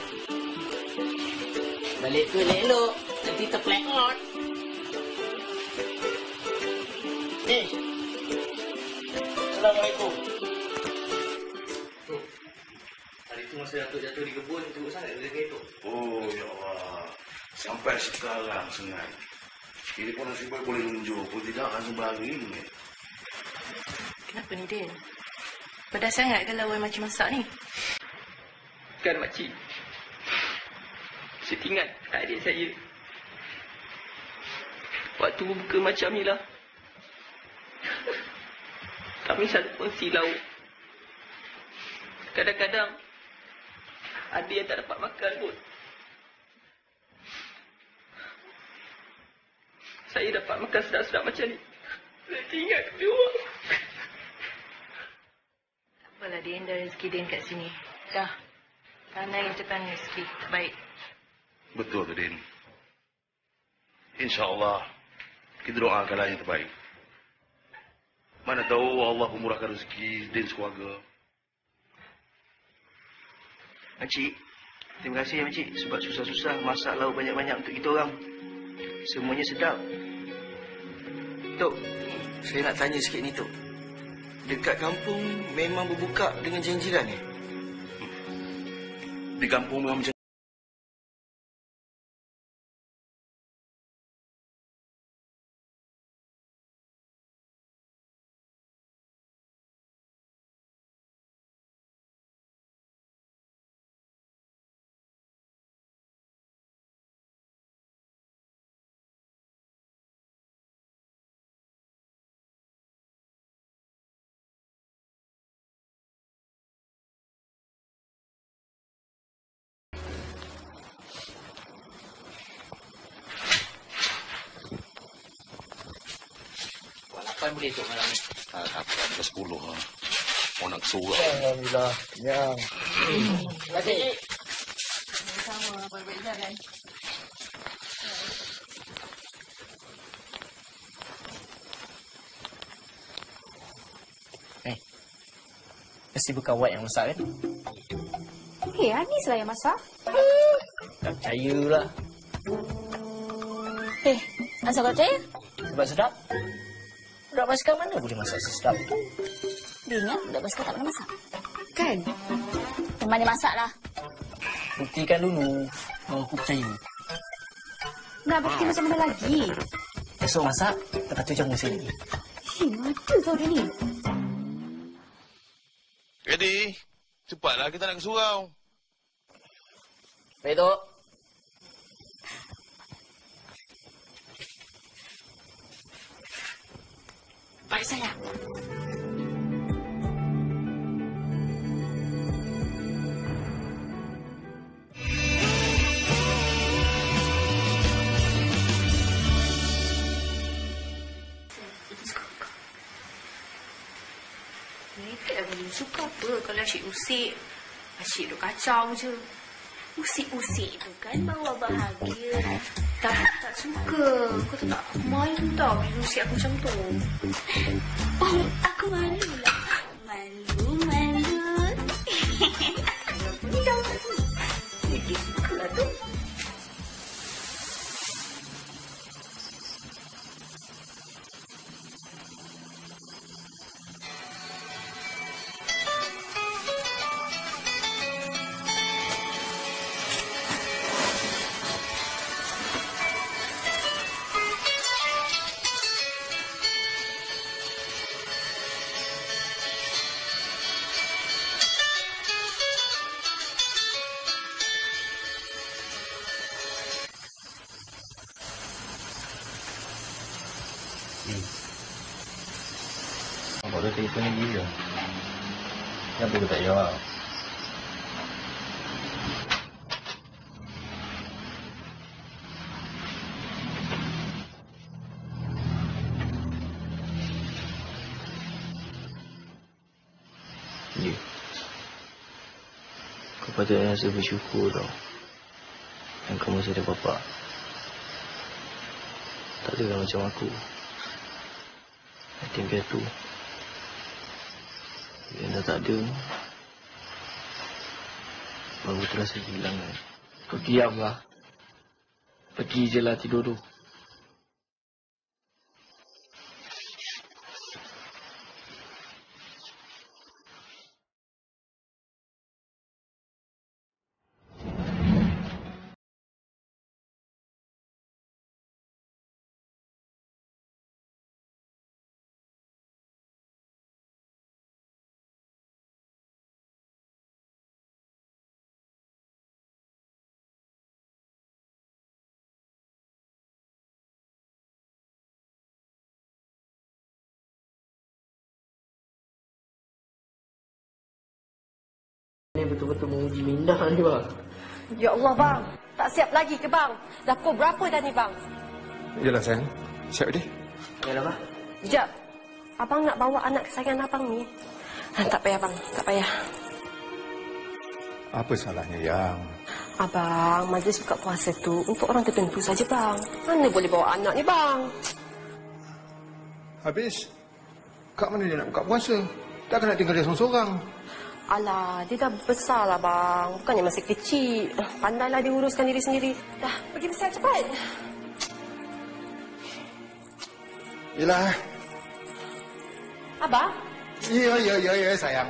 Balik tu elok-elok. Nanti terplekot. Assalamualaikum. Hari tu masa Atuk jatuh di kebun, teruk sangat kerja itu. Oh, ya Allah. Sampai sekarang sengat. Ini pun nasib baik boleh nunjuk. Kalau tidak akan sebagi ini. Kenapa ni, Din? Pedas sangat ke lawan makcik masak ni? Kan, makcik. Saya ingat adik saya. Waktu buka macam ni lah. Kami selalu kongsi lauk. Kadang-kadang ada yang tak dapat makan pun. Saya dapat makan sedap-sedap macam ni. Saya ingat kedua. Tak apalah, Din. Dah rezeki Din kat sini. Dah. Tanah yang tekan rezeki. Baik. Betul tu, Din. InsyaAllah, kita doakanlah yang terbaik. Mana tahu Allah memurahkan rezeki Din sekeluarga. Makcik, terima kasih ya makcik sebab susah-susah masak lauk banyak-banyak untuk kita orang. Semuanya sedap. Tok, saya nak tanya sikit ni, Tok. Dekat kampung memang berbuka dengan jiran ni? Di kampung memang macam boleh esok malam ni? Dapat ke 10 lah. Mau nak kesurah. Alhamdulillah. Kenyang. Terima kasih. Sama-sama. Baik-baik jalan. Mesti bukan Wat yang masak kan? Anis lah yang masak. Tak percayalah. Asal kau percaya? Sebab sedap. Budak Basikal mana boleh masak sesedap itu? Dia ingat budak Basikal tak pernah masak. Kan? Memang dia masak lah. Buktikan dulu. Baru aku percaya. Nak bukti macam mana lagi? Esok masak, lepas tu jamu saya lagi. Mata kau dia ni. Eddie, cepatlah kita nak ke surau. Baik, Tok. Baik, sayang. Mereka boleh suka apa kalau asyik usik. Asyik duk kacau je. Usik-usik tu kan bawa bahagia. Tak suka. Kau tak malu tau bila usik aku macam tu. Oh, aku malu lah. Malu. Ni dah kat sini. Dia suka lah tu. Abang dah telefon ni dia. Kenapa kau tak jawab? Ya. Kau patutnya rasa bersyukur tau. Yang kau masih ada bapa. Tak adalah macam aku. Yatim piatu. Yang dah tak ada, baru terasa kehilangan. Kau diamlah. Pergi je lah tidur tu. Ni betul-betul menguji minda ni, bang. Ya Allah, bang. Tak siap lagi ke, bang? Dah pukul berapa dah ni, bang? Yalah, sayang. Siap dia. Yalah, bang. Sekejap. Abang nak bawa anak kesayangan abang ni. Tak payah, bang. Tak payah. Apa salahnya, Yang? Abang, majlis buka puasa tu untuk orang tertentu saja, bang. Mana boleh bawa anak ni, bang? Habis, kat mana dia nak buka puasa? Takkan nak tinggal dia seorang-seorang? Alah, dia dah besar lah, bang. Bukannya masih kecil. Pandailah dia uruskan diri sendiri. Dah, pergi besar cepat. Yelah. Abang? Ya, sayang.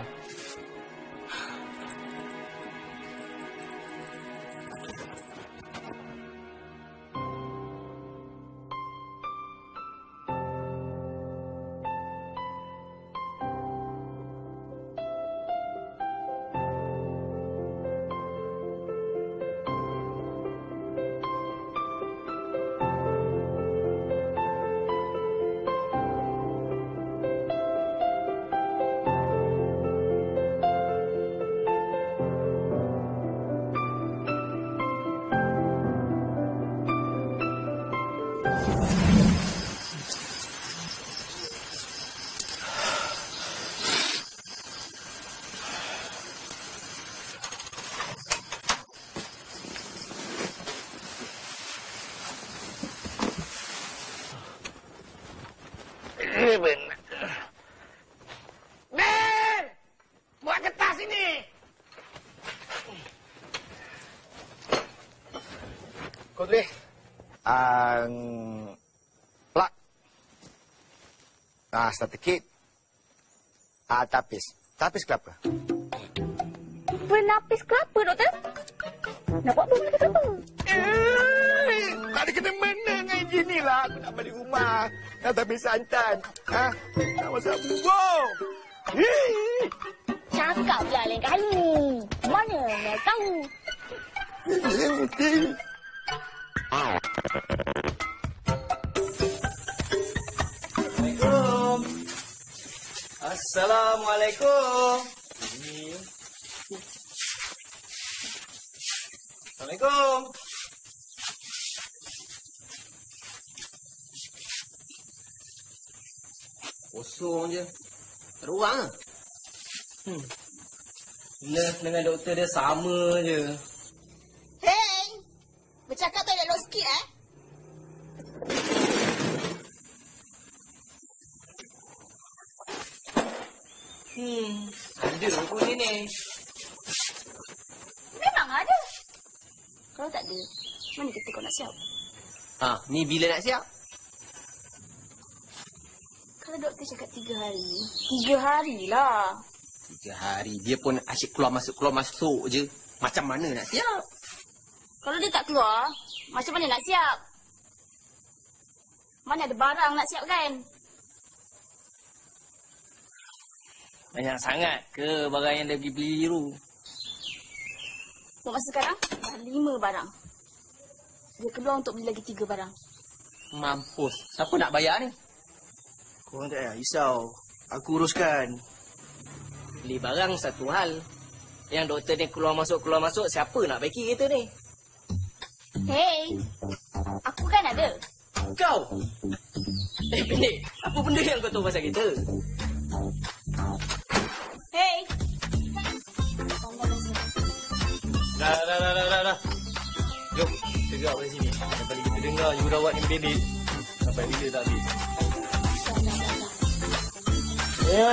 Ben! Buat kertas ini! Kau tulis. Plak. Starter kit. Tapis. Tapis kelapa. Penapis kelapa, doktor? Nak buat apa dengan kelapa? Tak ada kena-mena dengan gini lah. Aku nak balik rumah. Nak tapis santan. Nak masak bubur. Cakap pula lain kali. Mana nak tahu? Assalamualaikum. Assalamualaikum. Assalamualaikum. Kosong je. Tak ada orang ke? Nurse dengan doktor dia sama je. Hei! Bercakap tak elok sikit, eh? Ada pun ni. Memang ada. Kalau tak ada, mana kita kau nak siap? Ni bila nak siap? Kalau doktor cakap 3 hari, 3 hari lah. 3 hari. Dia pun asyik keluar masuk je. Macam mana nak siap? Kalau dia tak keluar, macam mana nak siap? Mana ada barang nak siap kan? Banyak sangat ke barang yang dia pergi beli biru? Untuk masa sekarang, dah 5 barang. Dia keluar untuk beli lagi 3 barang. Mampus. Siapa nak bayar ni? Korang tak payah risau. Aku uruskan. Beli barang satu hal. Yang doktor ni keluar masuk, siapa nak baiki kereta ni? Hei, aku kan ada. Kau? Pendek. Apa benda yang kau tahu pasal kereta? Hei. Dah. Jom, tegak kat sini. Daripada kita dengar jurawat ni pendek. Sampai bila tak habis. Ya.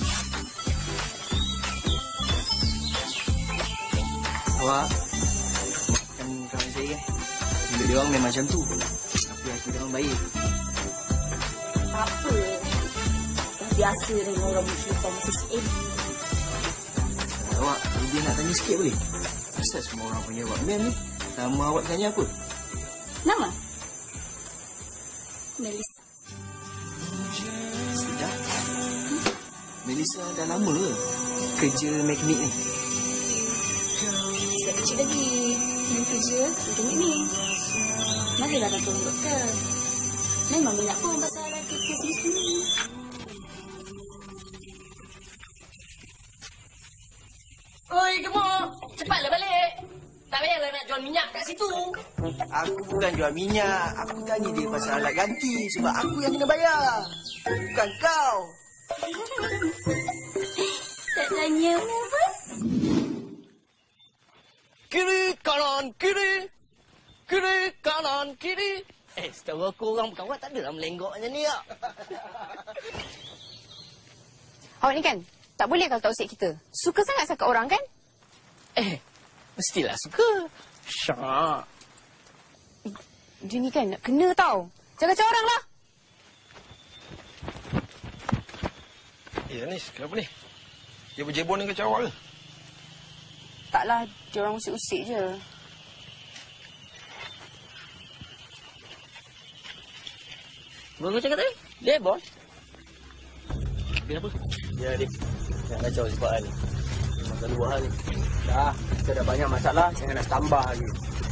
Wah, kan kawan saya kan. Bila dia orang memang macam tu. Tapi hati dia orang baik. Apa? Dah biasa dengan orang bercerita masa si Awak, dia nak tanya sikit boleh? Asal semua orang punya awak mem ni? Nama awak tanya apa? Nama? Melissa. Sedap. Melissa dah lama ke kerja mekanik ni? Sejak kecil lagi main kerja mekanik ni. Marilah nak tolong doktor. Memang minat pun pasal kerja sendiri. Oi, gemuk! Cepatlah balik! Tak payahlah nak jual minyak kat situ. Aku bukan jual minyak. Aku tanya dia pasal alat ganti. Sebab aku yang kena bayar. Bukan kau. Tak tanya apa? Kiri, kanan, kiri. Kiri, kanan, kiri. Setahu aku orang bukan awak tak adalah melenggok macam ni tak? Awak ni kan, tak boleh kalau tak usik kita. Suka sangat cakap orang kan? Mestilah suka. Syak. Dia ni kan nak kena tau. Jaga-jaga orang lah. Anis, kenapa ni? Dia berjebon dengan kacau ke? Taklah, dia orang usik-usik je. Bukan kau cakap tadi? Dia bon? Dia apa? Ya, dia. Jangan kacau sebab hal ni. Masa dua hal ni. Dah, kita dah banyak masalah. Jangan nak tambah lagi.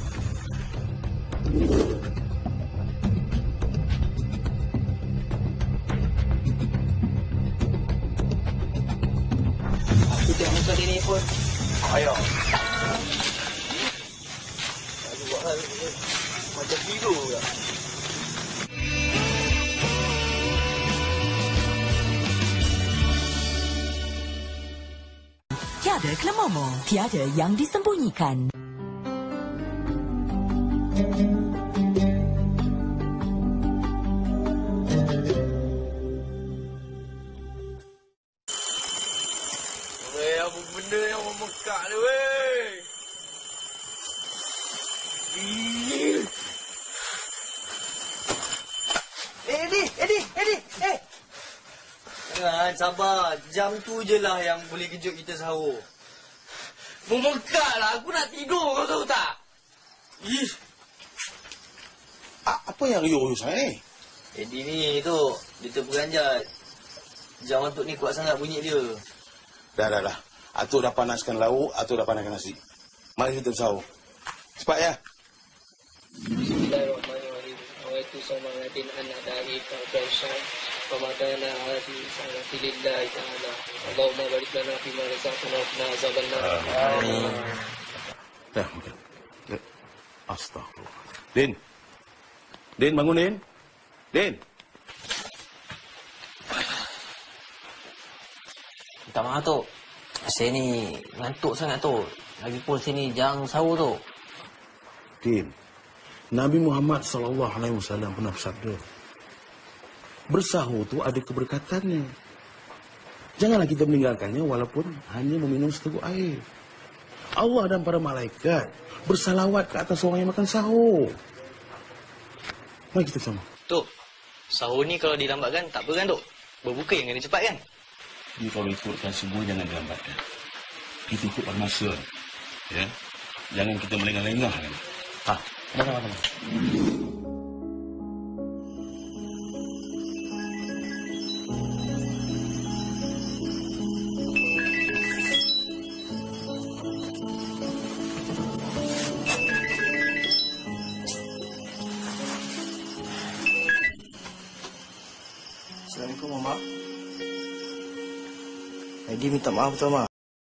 Aku tengok muka dia ni pun. Ayah. Lagi buat hal ni. Macam tidur lah. Tiada Klemomo, tiada yang disembunyikan. Weh, apa benda yang memekak ni, weh? Eddie! Jangan, sabar. Jam tu je lah yang boleh kejut kita sahur. Memekak lah. Aku nak tidur, kau tahu tak? Ih. Apa yang riuh sangat ni? Eddie ni tu, dia terperanjat. Jam untuk ni kuat sangat bunyi dia. Dah. Atuk dah panaskan lauk, Atuk dah panaskan nasi. Mari kita bersahur. Cepat ya. Bismillahirrahmanirrahim. Awaitu sama ladin anak dari kau Ramadana hadi sanati lillahi ta'ala. Allahumma barik lana fima razaqtana wa qina azabannar. Amin. Dah, mungkin. Astagfirullah. Din, bangun, Din. Din. Minta maaf, Tok. Saya ni ngantuk sangat, Tok. Lagipun sini jarang sahur, Tok. Din, Nabi Muhammad SAW pernah bersabda, bersahur tu ada keberkatannya. Janganlah kita meninggalkannya walaupun hanya meminum seteguk air. Allah dan para malaikat bersalawat ke atas orang yang makan sahur. Mari kita sama. Tok, sahur ni kalau dilambatkan tak apa kan, Tok? Berbuka yang kena cepat kan? Jadi kalau ikutkan semua jangan dilambatkan. Kita ikut masa. Ya. Jangan kita melengah-lengah kan. Mana. Assalamualaikum, Mama. Edi minta maaf, Mama.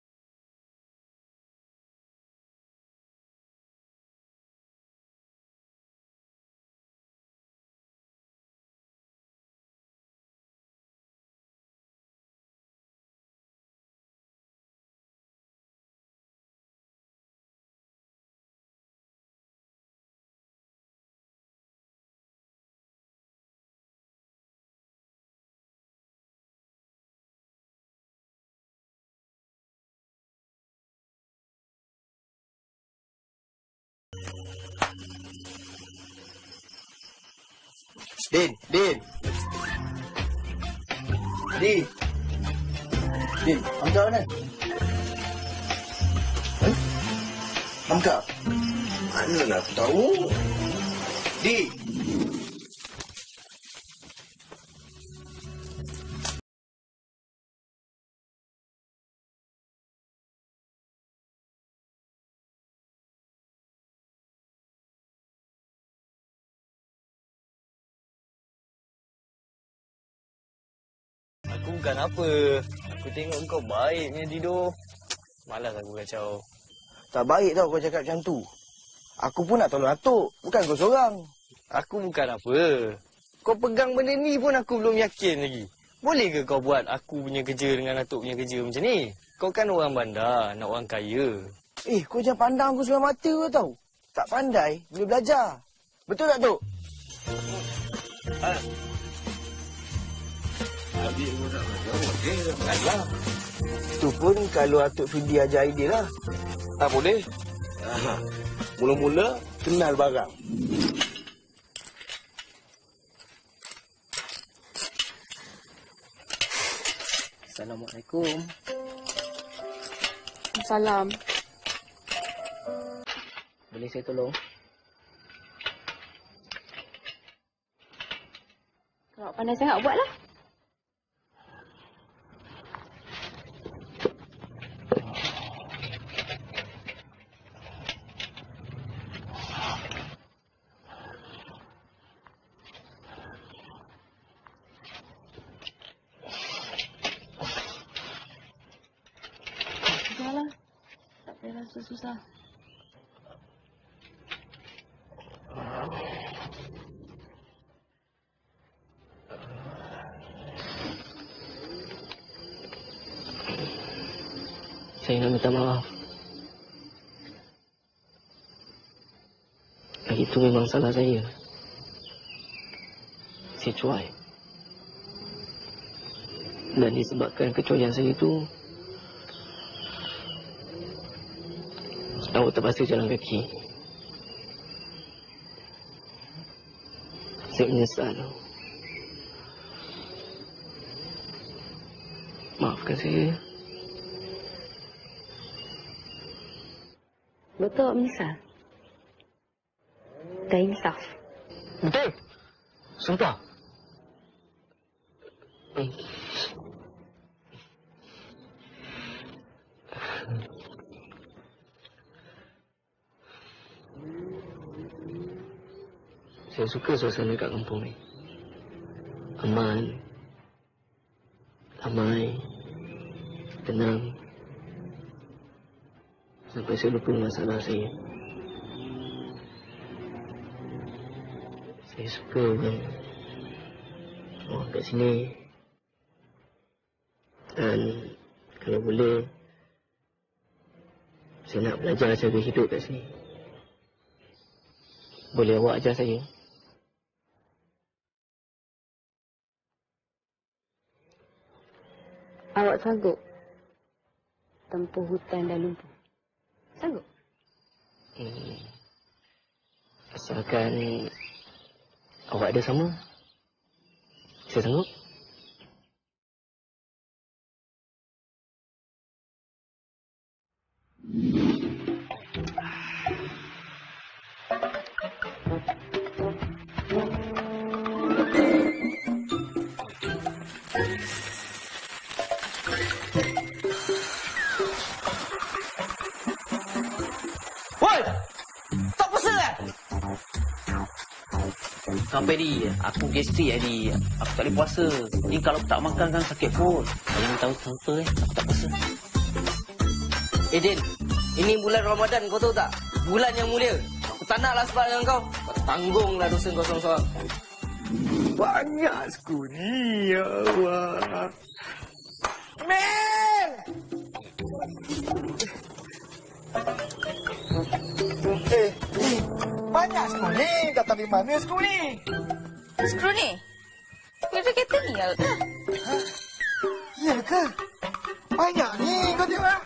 Din. Hamka mana? Hamka? Mana nak tahu? Di. Aku bukan apa. Aku tengok kau baiknya, Dido. Malas aku kacau. Tak baik tau kau cakap macam tu. Aku pun nak tolong Atuk. Bukan kau seorang. Aku bukan apa. Kau pegang benda ni pun aku belum yakin lagi. Boleh ke kau buat aku punya kerja dengan Atuk punya kerja macam ni? Kau kan orang bandar, nak orang kaya. Kau jangan pandang aku sebelah mata tau. Tak pandai, boleh belajar. Betul tak, Tok? Adik pun nak belajar, okey, belajar. Itu pun kalau Atuk sudi ajar idea lah. Boleh. Mula-mula, kenal barang. Assalamualaikum. Salam. Boleh saya tolong? Kalau pandai sangat, buatlah. Sudahlah. Tak payah rasa susah. Saya nak minta maaf. Itu memang salah saya. Saya cuai. Dan disebabkan kecuaian saya itu, awak terpaksa jalan kaki. Saya menyesal. Maafkan saya. Betul menyesal. Tak insaf. Betul. Sumpah. Saya suka suasana kat kampung ni. Aman. Damai. Tenang. Sampai saya lupa masalah saya. Saya suka orang kat sini. Dan kalau boleh, saya nak belajar cara hidup kat sini. Boleh awak ajar saya? Awak sanggup tempuh hutan dan lumpur? Sanggup? Asalkan awak ada sama, saya sanggup. Woi! Tak pasal Sampai di, aku gastrik Adi. Aku tak boleh puasa. Ni kalau aku tak makan kan sakit perut. Jangan tahu apa aku tak puasa. Din, ini bulan Ramadan kau tahu tak? Bulan yang mulia. Aku tak naklah sebab dengan kau. Kau tanggunglah dosa kau seorang-seorang. Banyak sekali, ya Allah. Mel! Banyak skru ni. Datang dari mana skru ni? Skru ni? Kereta kereta ni ya ke? Ya ke? Banyak ni kau tengok.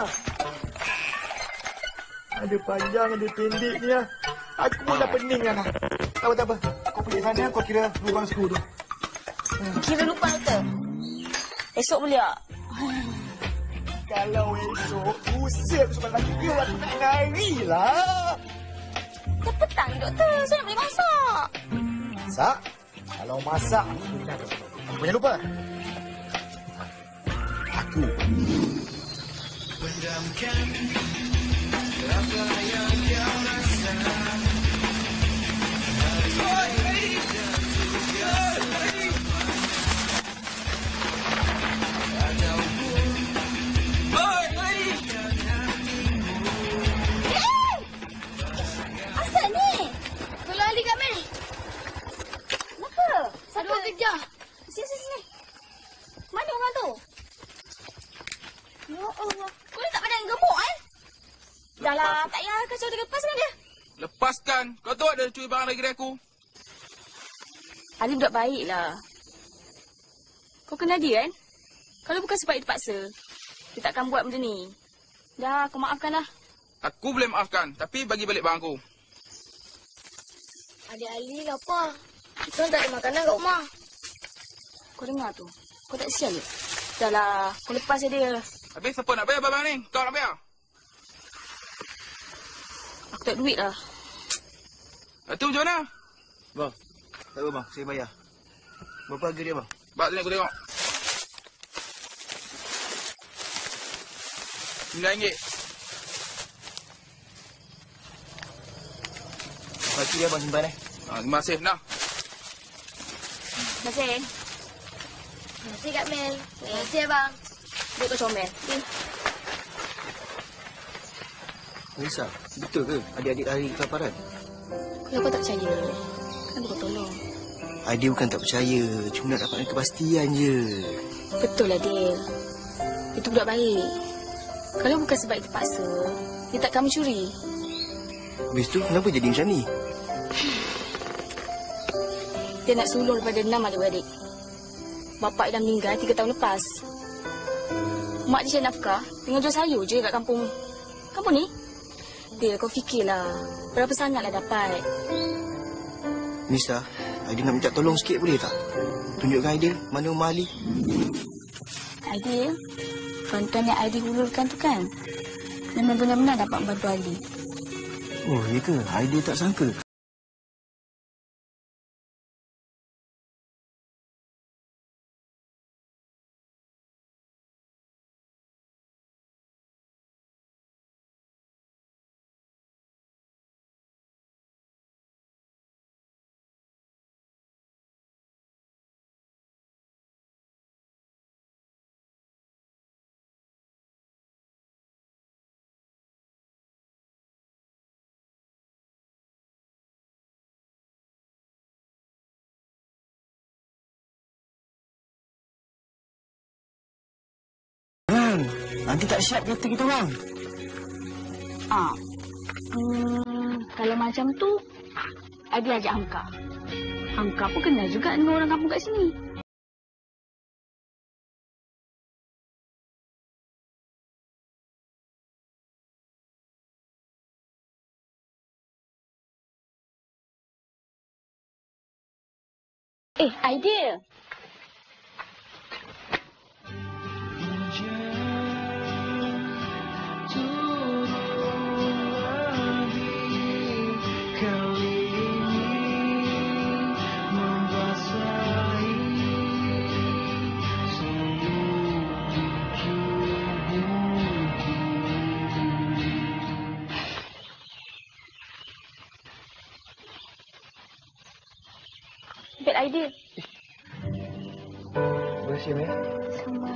Ada panjang, ada pendek ni lah. Aku pun dah pening kan. Tak apa. Kau pergi sana, kau kira lubang skru tu. Kira lupa ke? Esok boleh tak? Kalau esok, usir sebab lagi dia aku nak lari lah. Dah petang ni, doktor. Saya nak boleh masak. Masak? Kalau masak, aku jangan lupa. Aku. Pendamkan apa yang kau rasa. Asal ni? Tolong Ali kat Mel. Kenapa? Ada orang kerja. Sini. Mana orang tu? Ya Allah. Kau ni tak pandang gemuk Dah lah, tak payah kacau dia. Lepaskan dia. Lepaskan. Kau tahu ada curi barang lagi dari aku. Ali budak baik lah. Kau kenal dia kan? Kalau bukan sebab dia terpaksa, dia takkan buat benda ni. Dah, kau maafkan lah. Aku boleh maafkan, tapi bagi balik barang aku. Adik Ali lapar. Kita tak ada makanan kat rumah. Kau dengar tu? Kau tak sial ke? Dah lah, kau lepas je dia. Habis siapa nak bayar barang ni? Kau nak bayar? Aku tak duit lah. Itu macam mana? Bang, tak apa bang, saya bayar. Berapa harga dia bang? Bak sini aku tengok. RM9. Baki dia abang simpan Terima kasih. Nah. Terima kasih. Terima kasih Kak Mel. Terima kasih abang. Duit kau comel. Okay. Melissa, betul ke adik-adik lari kelaparan? Kenapa kau tak percaya? Kenapa kau tolong? Adik bukan tak percaya, cuma nak dapatkan kepastian je. Betul lah, Dil. Itu budak baik. Kalau bukan sebab dia terpaksa, dia takkan mencuri. Habis tu, kenapa jadi macam ni? Dia nak sulung daripada 6 adik-beradik. Bapak dia dah meninggal 3 tahun lepas. Mak dia cari nafkah, tinggal jual sayur je kat kampung ni. Dil, kau fikirlah. Berapa sangatlah dapat. Nisa, Aidil nak minta tolong sikit boleh tak? Tunjukkan Aidil mana rumah Ali. Aidil, bantuan yang Aidil hulurkan tu kan, memang benar-benar dapat membantu Ali. Oh, ya ke? Aidil tak sangka. Nanti tak siap kereta kita orang. Kalau macam tu, Aidil ajak Hamka. Hamka pun kenal juga dengan orang kampung kat sini. Aidil. Bad idea. Terima kasih, Mel. Sama.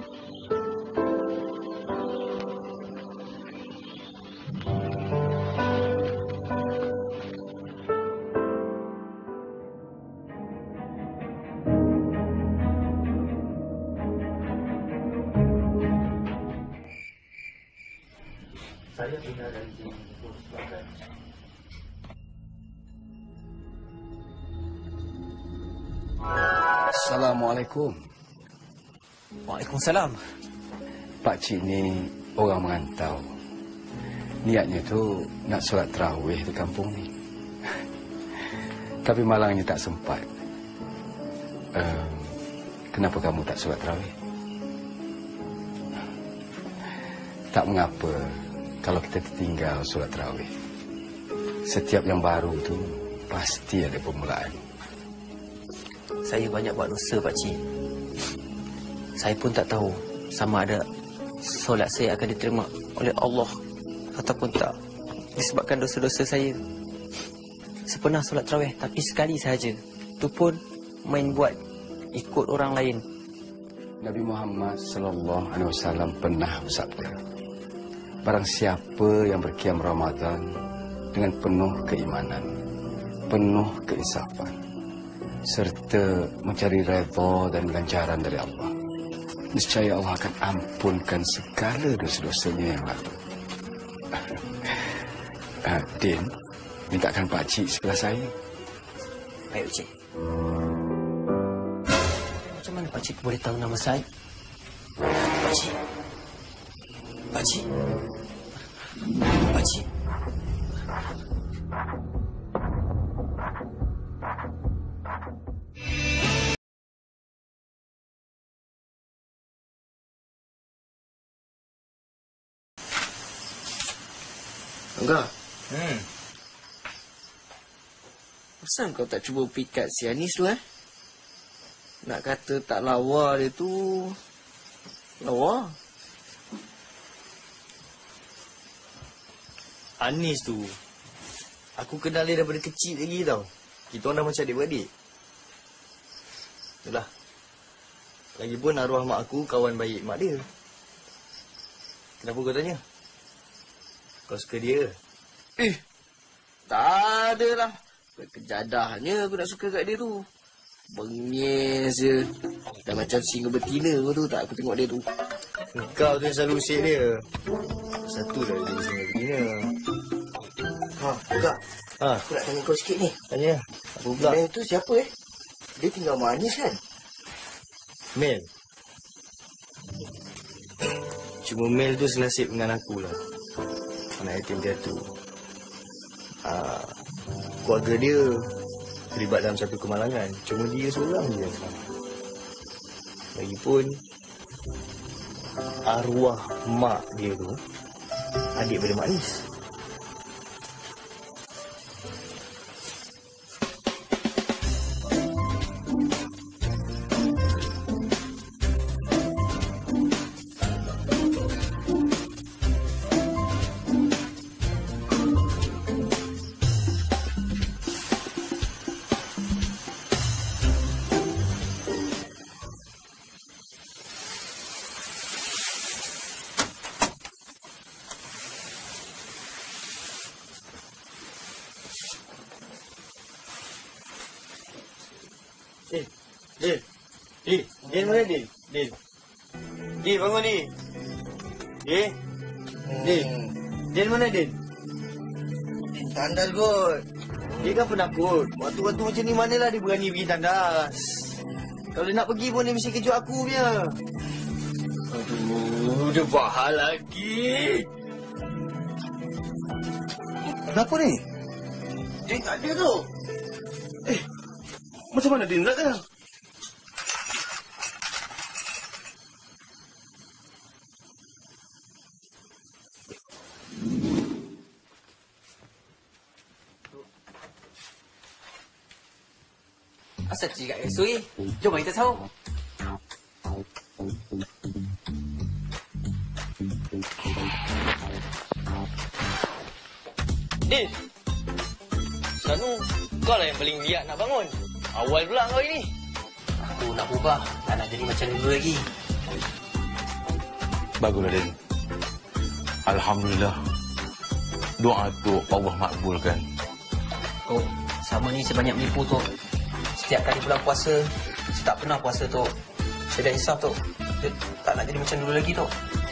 Saya tinggal dari sini untuk sebabkan. Assalamualaikum. Waalaikumsalam. Pakcik ni orang merantau. Niatnya tu nak solat tarawih di kampung ni. Tapi malangnya tak sempat. Kenapa kamu tak solat tarawih? Tak mengapa kalau kita tertinggal solat tarawih. Setiap yang baru tu pasti ada permulaan. Saya banyak buat dosa, Pakcik. Saya pun tak tahu sama ada solat saya akan diterima oleh Allah ataupun tak, disebabkan dosa-dosa saya. Saya pernah solat tarawih tapi sekali sahaja. Itu pun main buat ikut orang lain. Nabi Muhammad sallallahu alaihi wasallam pernah bersabda, barang siapa yang berqiyam Ramadan dengan penuh keimanan, penuh keinsafan, serta mencari redha dan ganjaran dari Allah, niscaya Allah akan ampunkan segala dosa-dosanya yang lalu. Din, mintakan pakcik sebelah saya. Baik, Cik. Macam mana Pakcik boleh tahu nama saya? Pakcik. Pakcik. Pakcik. Enggak. Kenapa kau tak cuba pikat si Anis tu, Nak kata tak lawa dia tu... lawa. Anis tu, aku kenal dia daripada kecil lagi tau. Kita orang dah macam adik-beradik. Itulah. Lagipun arwah mak aku kawan baik mak dia. Kenapa kau tanya? Kau suka dia? Tak ada lah. Kejadahnya aku nak suka kat dia tu. Bengis je. Dah macam singa betina kau tu tak aku tengok dia tu. Kau tu yang selalu usik dia. Satu dah jadi singa betina. Buka. Aku nak tanya kau sikit ni. Tanya. Apa pula? Mel tu siapa Dia tinggal manis kan? Mel. Cuma Mel tu senasib dengan aku lah. Anak yatim piatu. Keluarga dia terlibat dalam satu kemalangan. Cuma dia seorang je yang selamat. Lagipun arwah mak dia tu adik pada Mak Nis. Din mana Din? Din bangun Din. Din mana Din? Din tandas kot. Dia kan penakut. Waktu-waktu macam ni manalah dia berani pergi tandas. Kalau dia nak pergi pun dia mesti kejut aku punya. Aduh, dia bahal lagi. Kenapa ni? Din tak ada tu. Macam mana Din nak tanya? Asal cik kat esok Jom kita sahur. Din, selalu kau lah yang paling liat nak bangun. Awal pula kau ini. Aku nak ubah. Tak nak jadi macam dulu lagi. Baguslah, Den. Alhamdulillah. Doa tu Allah makbulkan. Tok, sama ni saya banyak menipu, Tok. Setiap kali bulan puasa, saya tak pernah puasa, Tok. Saya dah insaf, Tok. Saya tak nak jadi macam dulu lagi, Tok.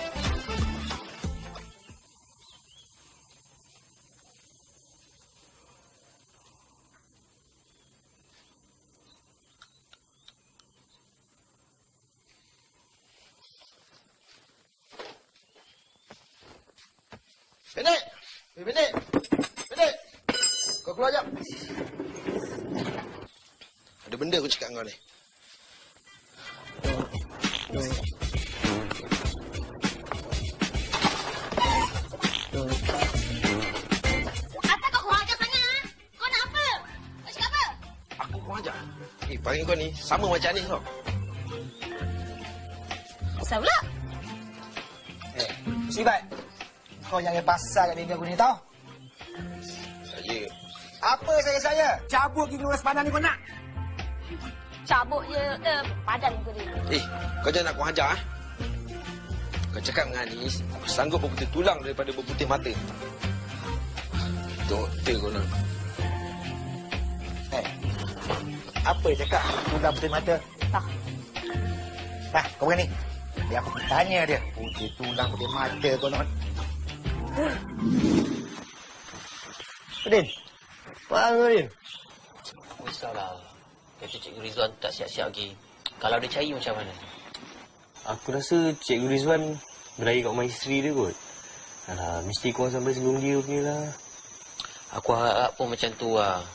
Pendek! Pendek! Pendek! Kau keluar jap. Ada benda aku cakap dengan kau ni. Asal kau kurang ajar sangat, ha? Kau nak apa? Kau cakap apa? Aku kurang ajar. Panggil kau ni sama macam ni tau. Asal pula? Sibat. Kau jangan pasal kat bini aku ni tau. Saya. Apa saya? Cabut gigi luar sepadan ni kau nak? Cabut je padan muka dia. Kau jangan nak kurang ajar, ha? Kau cakap dengan Anis, aku sanggup berputih tulang daripada berputih mata. Doktor kau nak. Apa dia cakap? Tulang putih mata? Tak. Kau berani? Biar aku tanya dia. Putih tulang, putih mata kau nak. Din, faham kau, Din? Risaulah. Kata Cikgu Rizwan tak siap-siap lagi. Kalau dia cari macam mana? Aku rasa Cikgu Rizwan beraya kat rumah isteri dia kot. Alah, mesti kau sampai sebelum dia punya lah. Aku harap pun macam tu lah.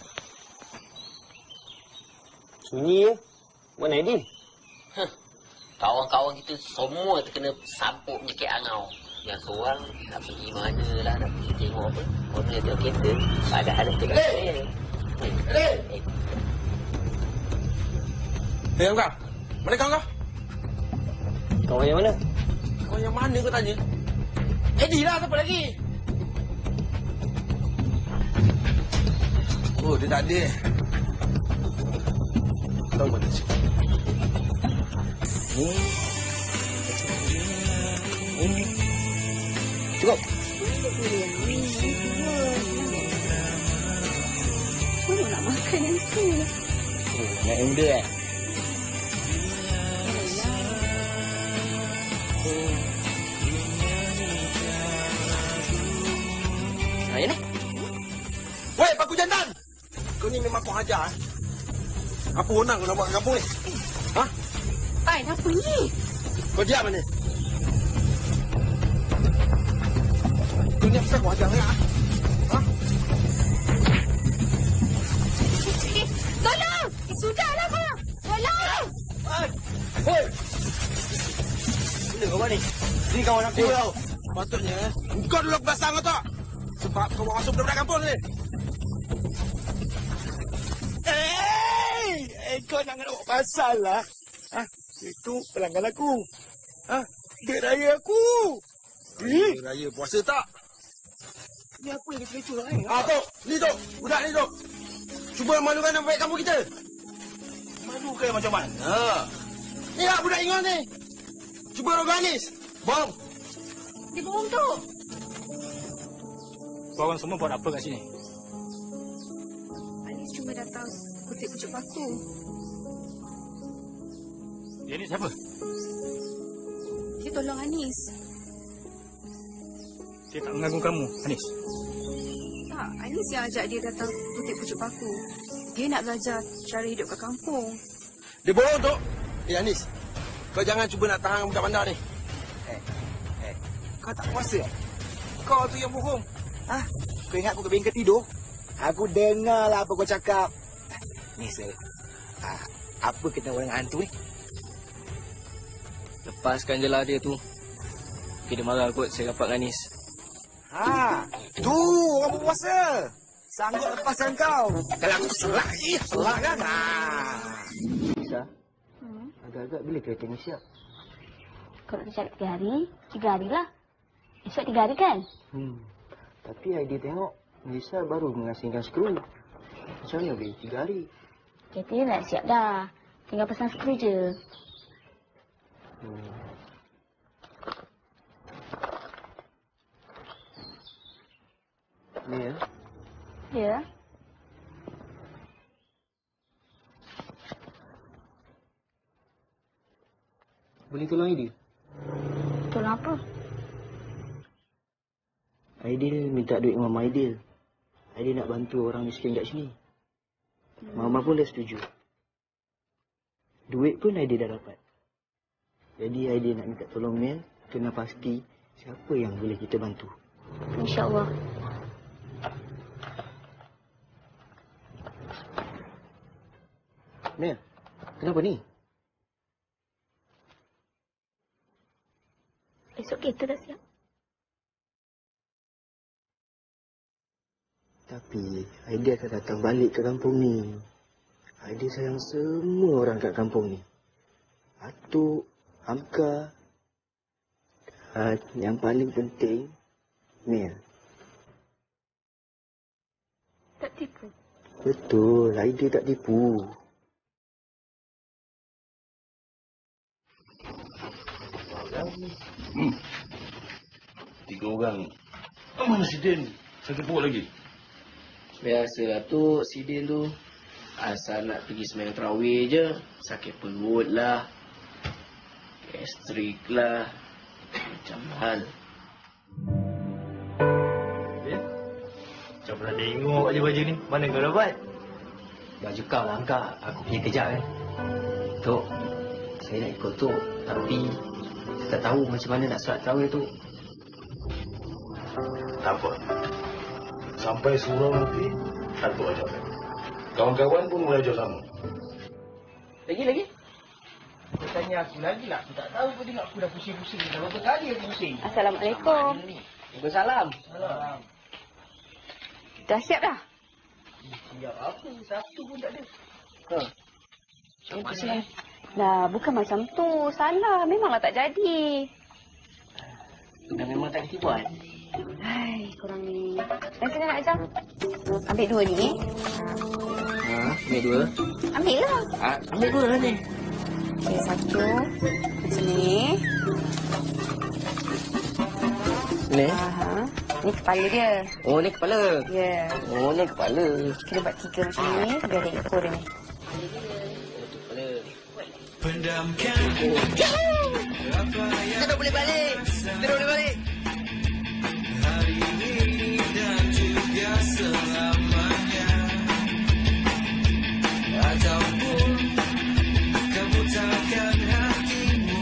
Sunyi ya? Mana Din? Kawan-kawan kita semua terkena sampuk penyakit angau. Yang seorang nak pergi mana lah, nak pergi tengok apa. Orang yang tengok kereta, padahal tengok saya. Kau? Mana kawan kau? Kawan yang mana? Kawan yang mana kau tanya? Eddie lah, siapa lagi? Oh, dia tak ada. Tahu mana cik? Cukup. Mana nak makan yang tu? Nak yang muda eh? Ini? Weh, Paku Jantan! Kau ni memang kurang ajar, Apa orang kau nak buat kat kampung ni? Ha? Ai, apa ni? Kau diam mana? Kau ni apa kurang ajar sangat, ha? Tolong! Sudahlah, bang! Tolong! Hei! Benda kau buat ni? Ni kawan aku tau. Patutnya, kau dulu basah kau tak? Sebab kau masuk budak-budak kampung ni. Kau jangan nak buat pasal lah. Itu pelanggan aku. Duit raya aku. Duit raya puasa tak? Ni apa yang dia kelecur ni? Tok. Ni Tok. Budak ni Tok. Cuba malukan nama baik kampung kita. Malukan macam mana? Ni lah budak ingat ni. Cuba organis. Bom. Dia bohong tu. Korang semua buat apa kat sini? Anis cuma datang kutip pucuk paku. Dia ni siapa? Dia tolong Anis. Dia tak mengganggu kamu, Anis? Tak, Anis yang ajak dia datang kutip pucuk paku. Dia nak belajar cara hidup kat kampung. Dia bohong Tok. Anis. Kau jangan cuba nak tahan budak bandar ni. Kau tak puasa? Kau tu yang bohong. Kau ingat aku ke bengkel tidur? Aku dengar lah apa kau cakap. Ni sir. Apa kena orang hantu ni? Lepaskan je lah dia tu. Dia marah kot saya rapat dengan Anis. Tu orang berpuasa. Sanggup lepaskan kau. Kalau aku selak, selak kan? Lisa, agak-agak bila kereta ni siap? Kalau dia cakap 3 hari, 3 hari lah. Esok 3 hari kan? Tapi Aidil tengok Lisa baru mengasingkan skru. Macam mana boleh 3 hari? Kereta dah siap dah. Tinggal pesan skru je. Ni ya. Ya. Boleh tolong Aidil? Tolong apa? Aidil minta duit dengan Mama Aidil. Aidil nak bantu orang miskin kat sini. Mama pun dah setuju. Duit pun Aidil dah dapat. Jadi Aidil nak minta tolong Mel, kena pasti siapa yang boleh kita bantu. InsyaAllah. Mel, kenapa ni? Esok kereta dah siap. Tapi Aidil akan datang balik ke kampung ni. Aidil sayang semua orang kat kampung ni. Atuk, Hamka. Dan yang paling penting, Mel. Tak tipu. Betul, Aidil tak tipu. Tiga orang. Mana si Den? Sakit perut lagi. Biasalah tu, si Din tu. Asal nak pergi sembahyang tarawih je, sakit perut lah. Gastrik lah. Macam hal. Macam pernah tengok baju-baju ni. Mana kau dapat? Baju kau lah, Angka. Aku punya kejap kan. Tok, saya nak ikut Tok. Tapi, saya tak tahu macam mana nak solat tarawih tu. Tak apa. Sampai surau nanti, Atuk ajar. Kawan-kawan pun boleh ajar sama. Lagi? Dia tanya aku lagi lah. Aku tak tahu pun tengok aku dah pusing-pusing. Dah berapa kali aku pusing. Assalamualaikum. Waalaikumsalam. Salam. Dah siap dah? Siap apa? Satu pun tak ada. Sama sih. Dah, bukan macam tu. Salah. Memanglah tak jadi. Dah memang tak kita buat. Hai, korang ni. Dan sini nak ajar. Ambil dua ni. Ambil dua. Ambil lah. Ambil dua lah ni. Okay, satu. Macam ni. Ni? Ni kepala dia. Oh, ni kepala. Ya. Oh, ni kepala. Kita buat tiga macam ni. Biar ada ekor dia ni. Pendamkan Kita dah boleh balik. hari ini dan juga selamanya. Ataupun kamu takkan hatimu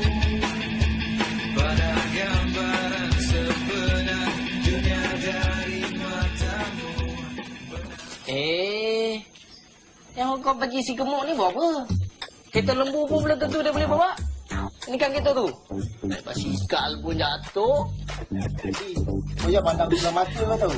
pada gambaran sebenar dunia dari matamu. Yang kau bagi si gemuk ni buat apa? Kereta lembu pun belum tentu dia boleh bawa. Ini kan kereta tu. Basikal pun jatuh. Oh ya, pandang sebelah mata lah tahu.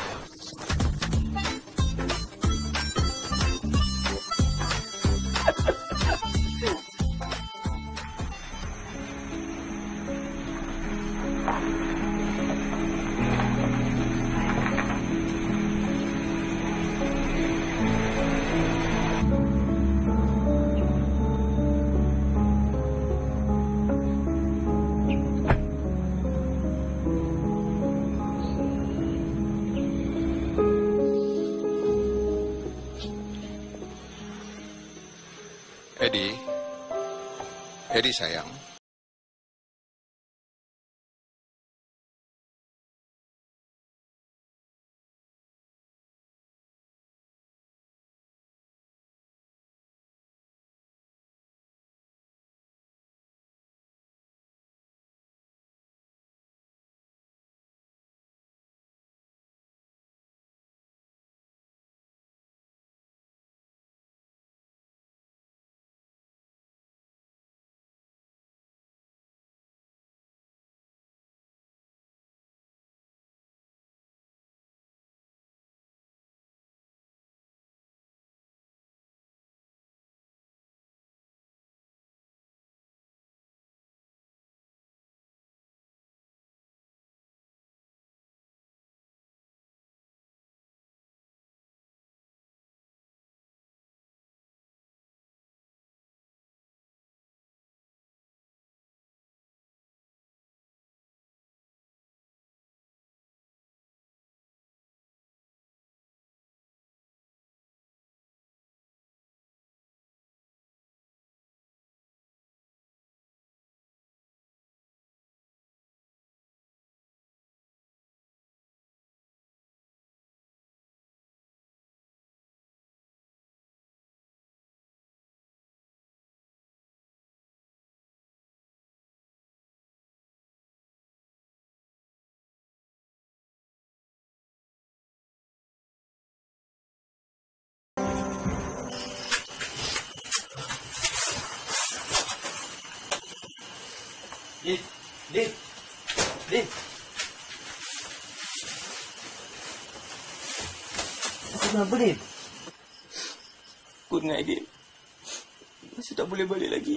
Eddie sayang, Din. Din. Din. Kenapa, Din? Aku dengan Aidil masih tak boleh balik lagi.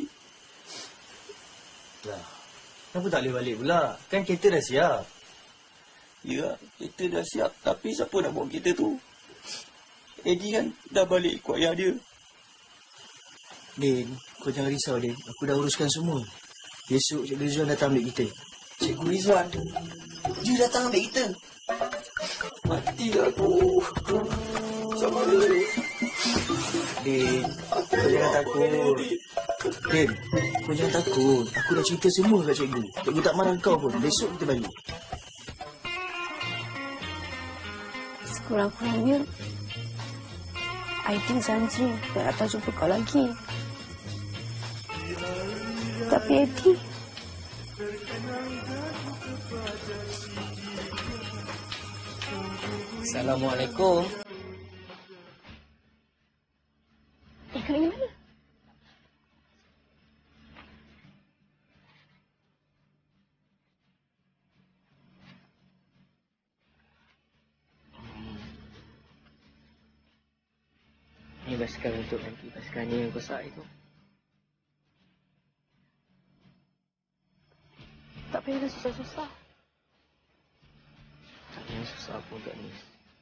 Lah, kenapa tak boleh balik pula? Kan kereta dah siap. Ya, kereta dah siap. Tapi siapa nak bawa kereta tu? Eddie kan dah balik ikut ayah dia. Din, kau jangan risau, Din. Aku dah uruskan semua. Besok Cikgu Rizwan datang ambil kita. Cikgu Rizwan? Dia datang ambil kita? Mati aku. Sama dia. Din, kau jangan takut. Din, kau jangan takut. Aku dah cerita semua kat cikgu. Cikgu tak marah kau pun. Besok kita balik. Sekurang-kurangnya, Aidil janji tak akan jumpa kau lagi. Tapi Aidil... Assalamualaikum. Kau ingin mana? Ini basikal untuk nanti basikal ni yang rosak itu. Tak payah susah-susah. Tak payah susah pun Kak Nis.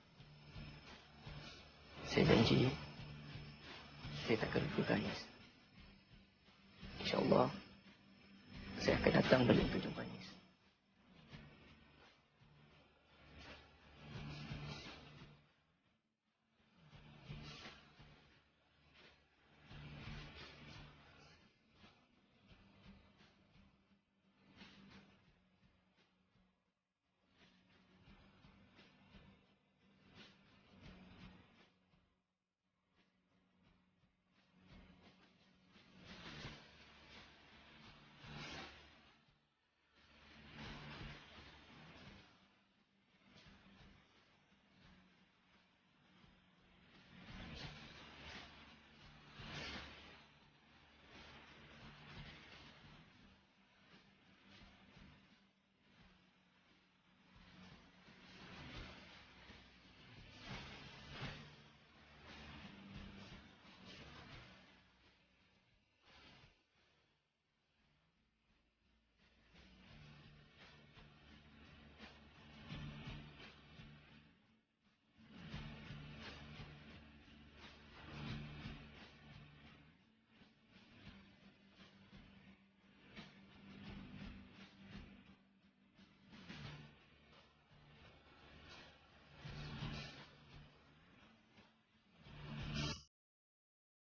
Saya janji, saya takkan lupa Kak Nis. InsyaAllah, saya akan datang balik untuk jumpanya.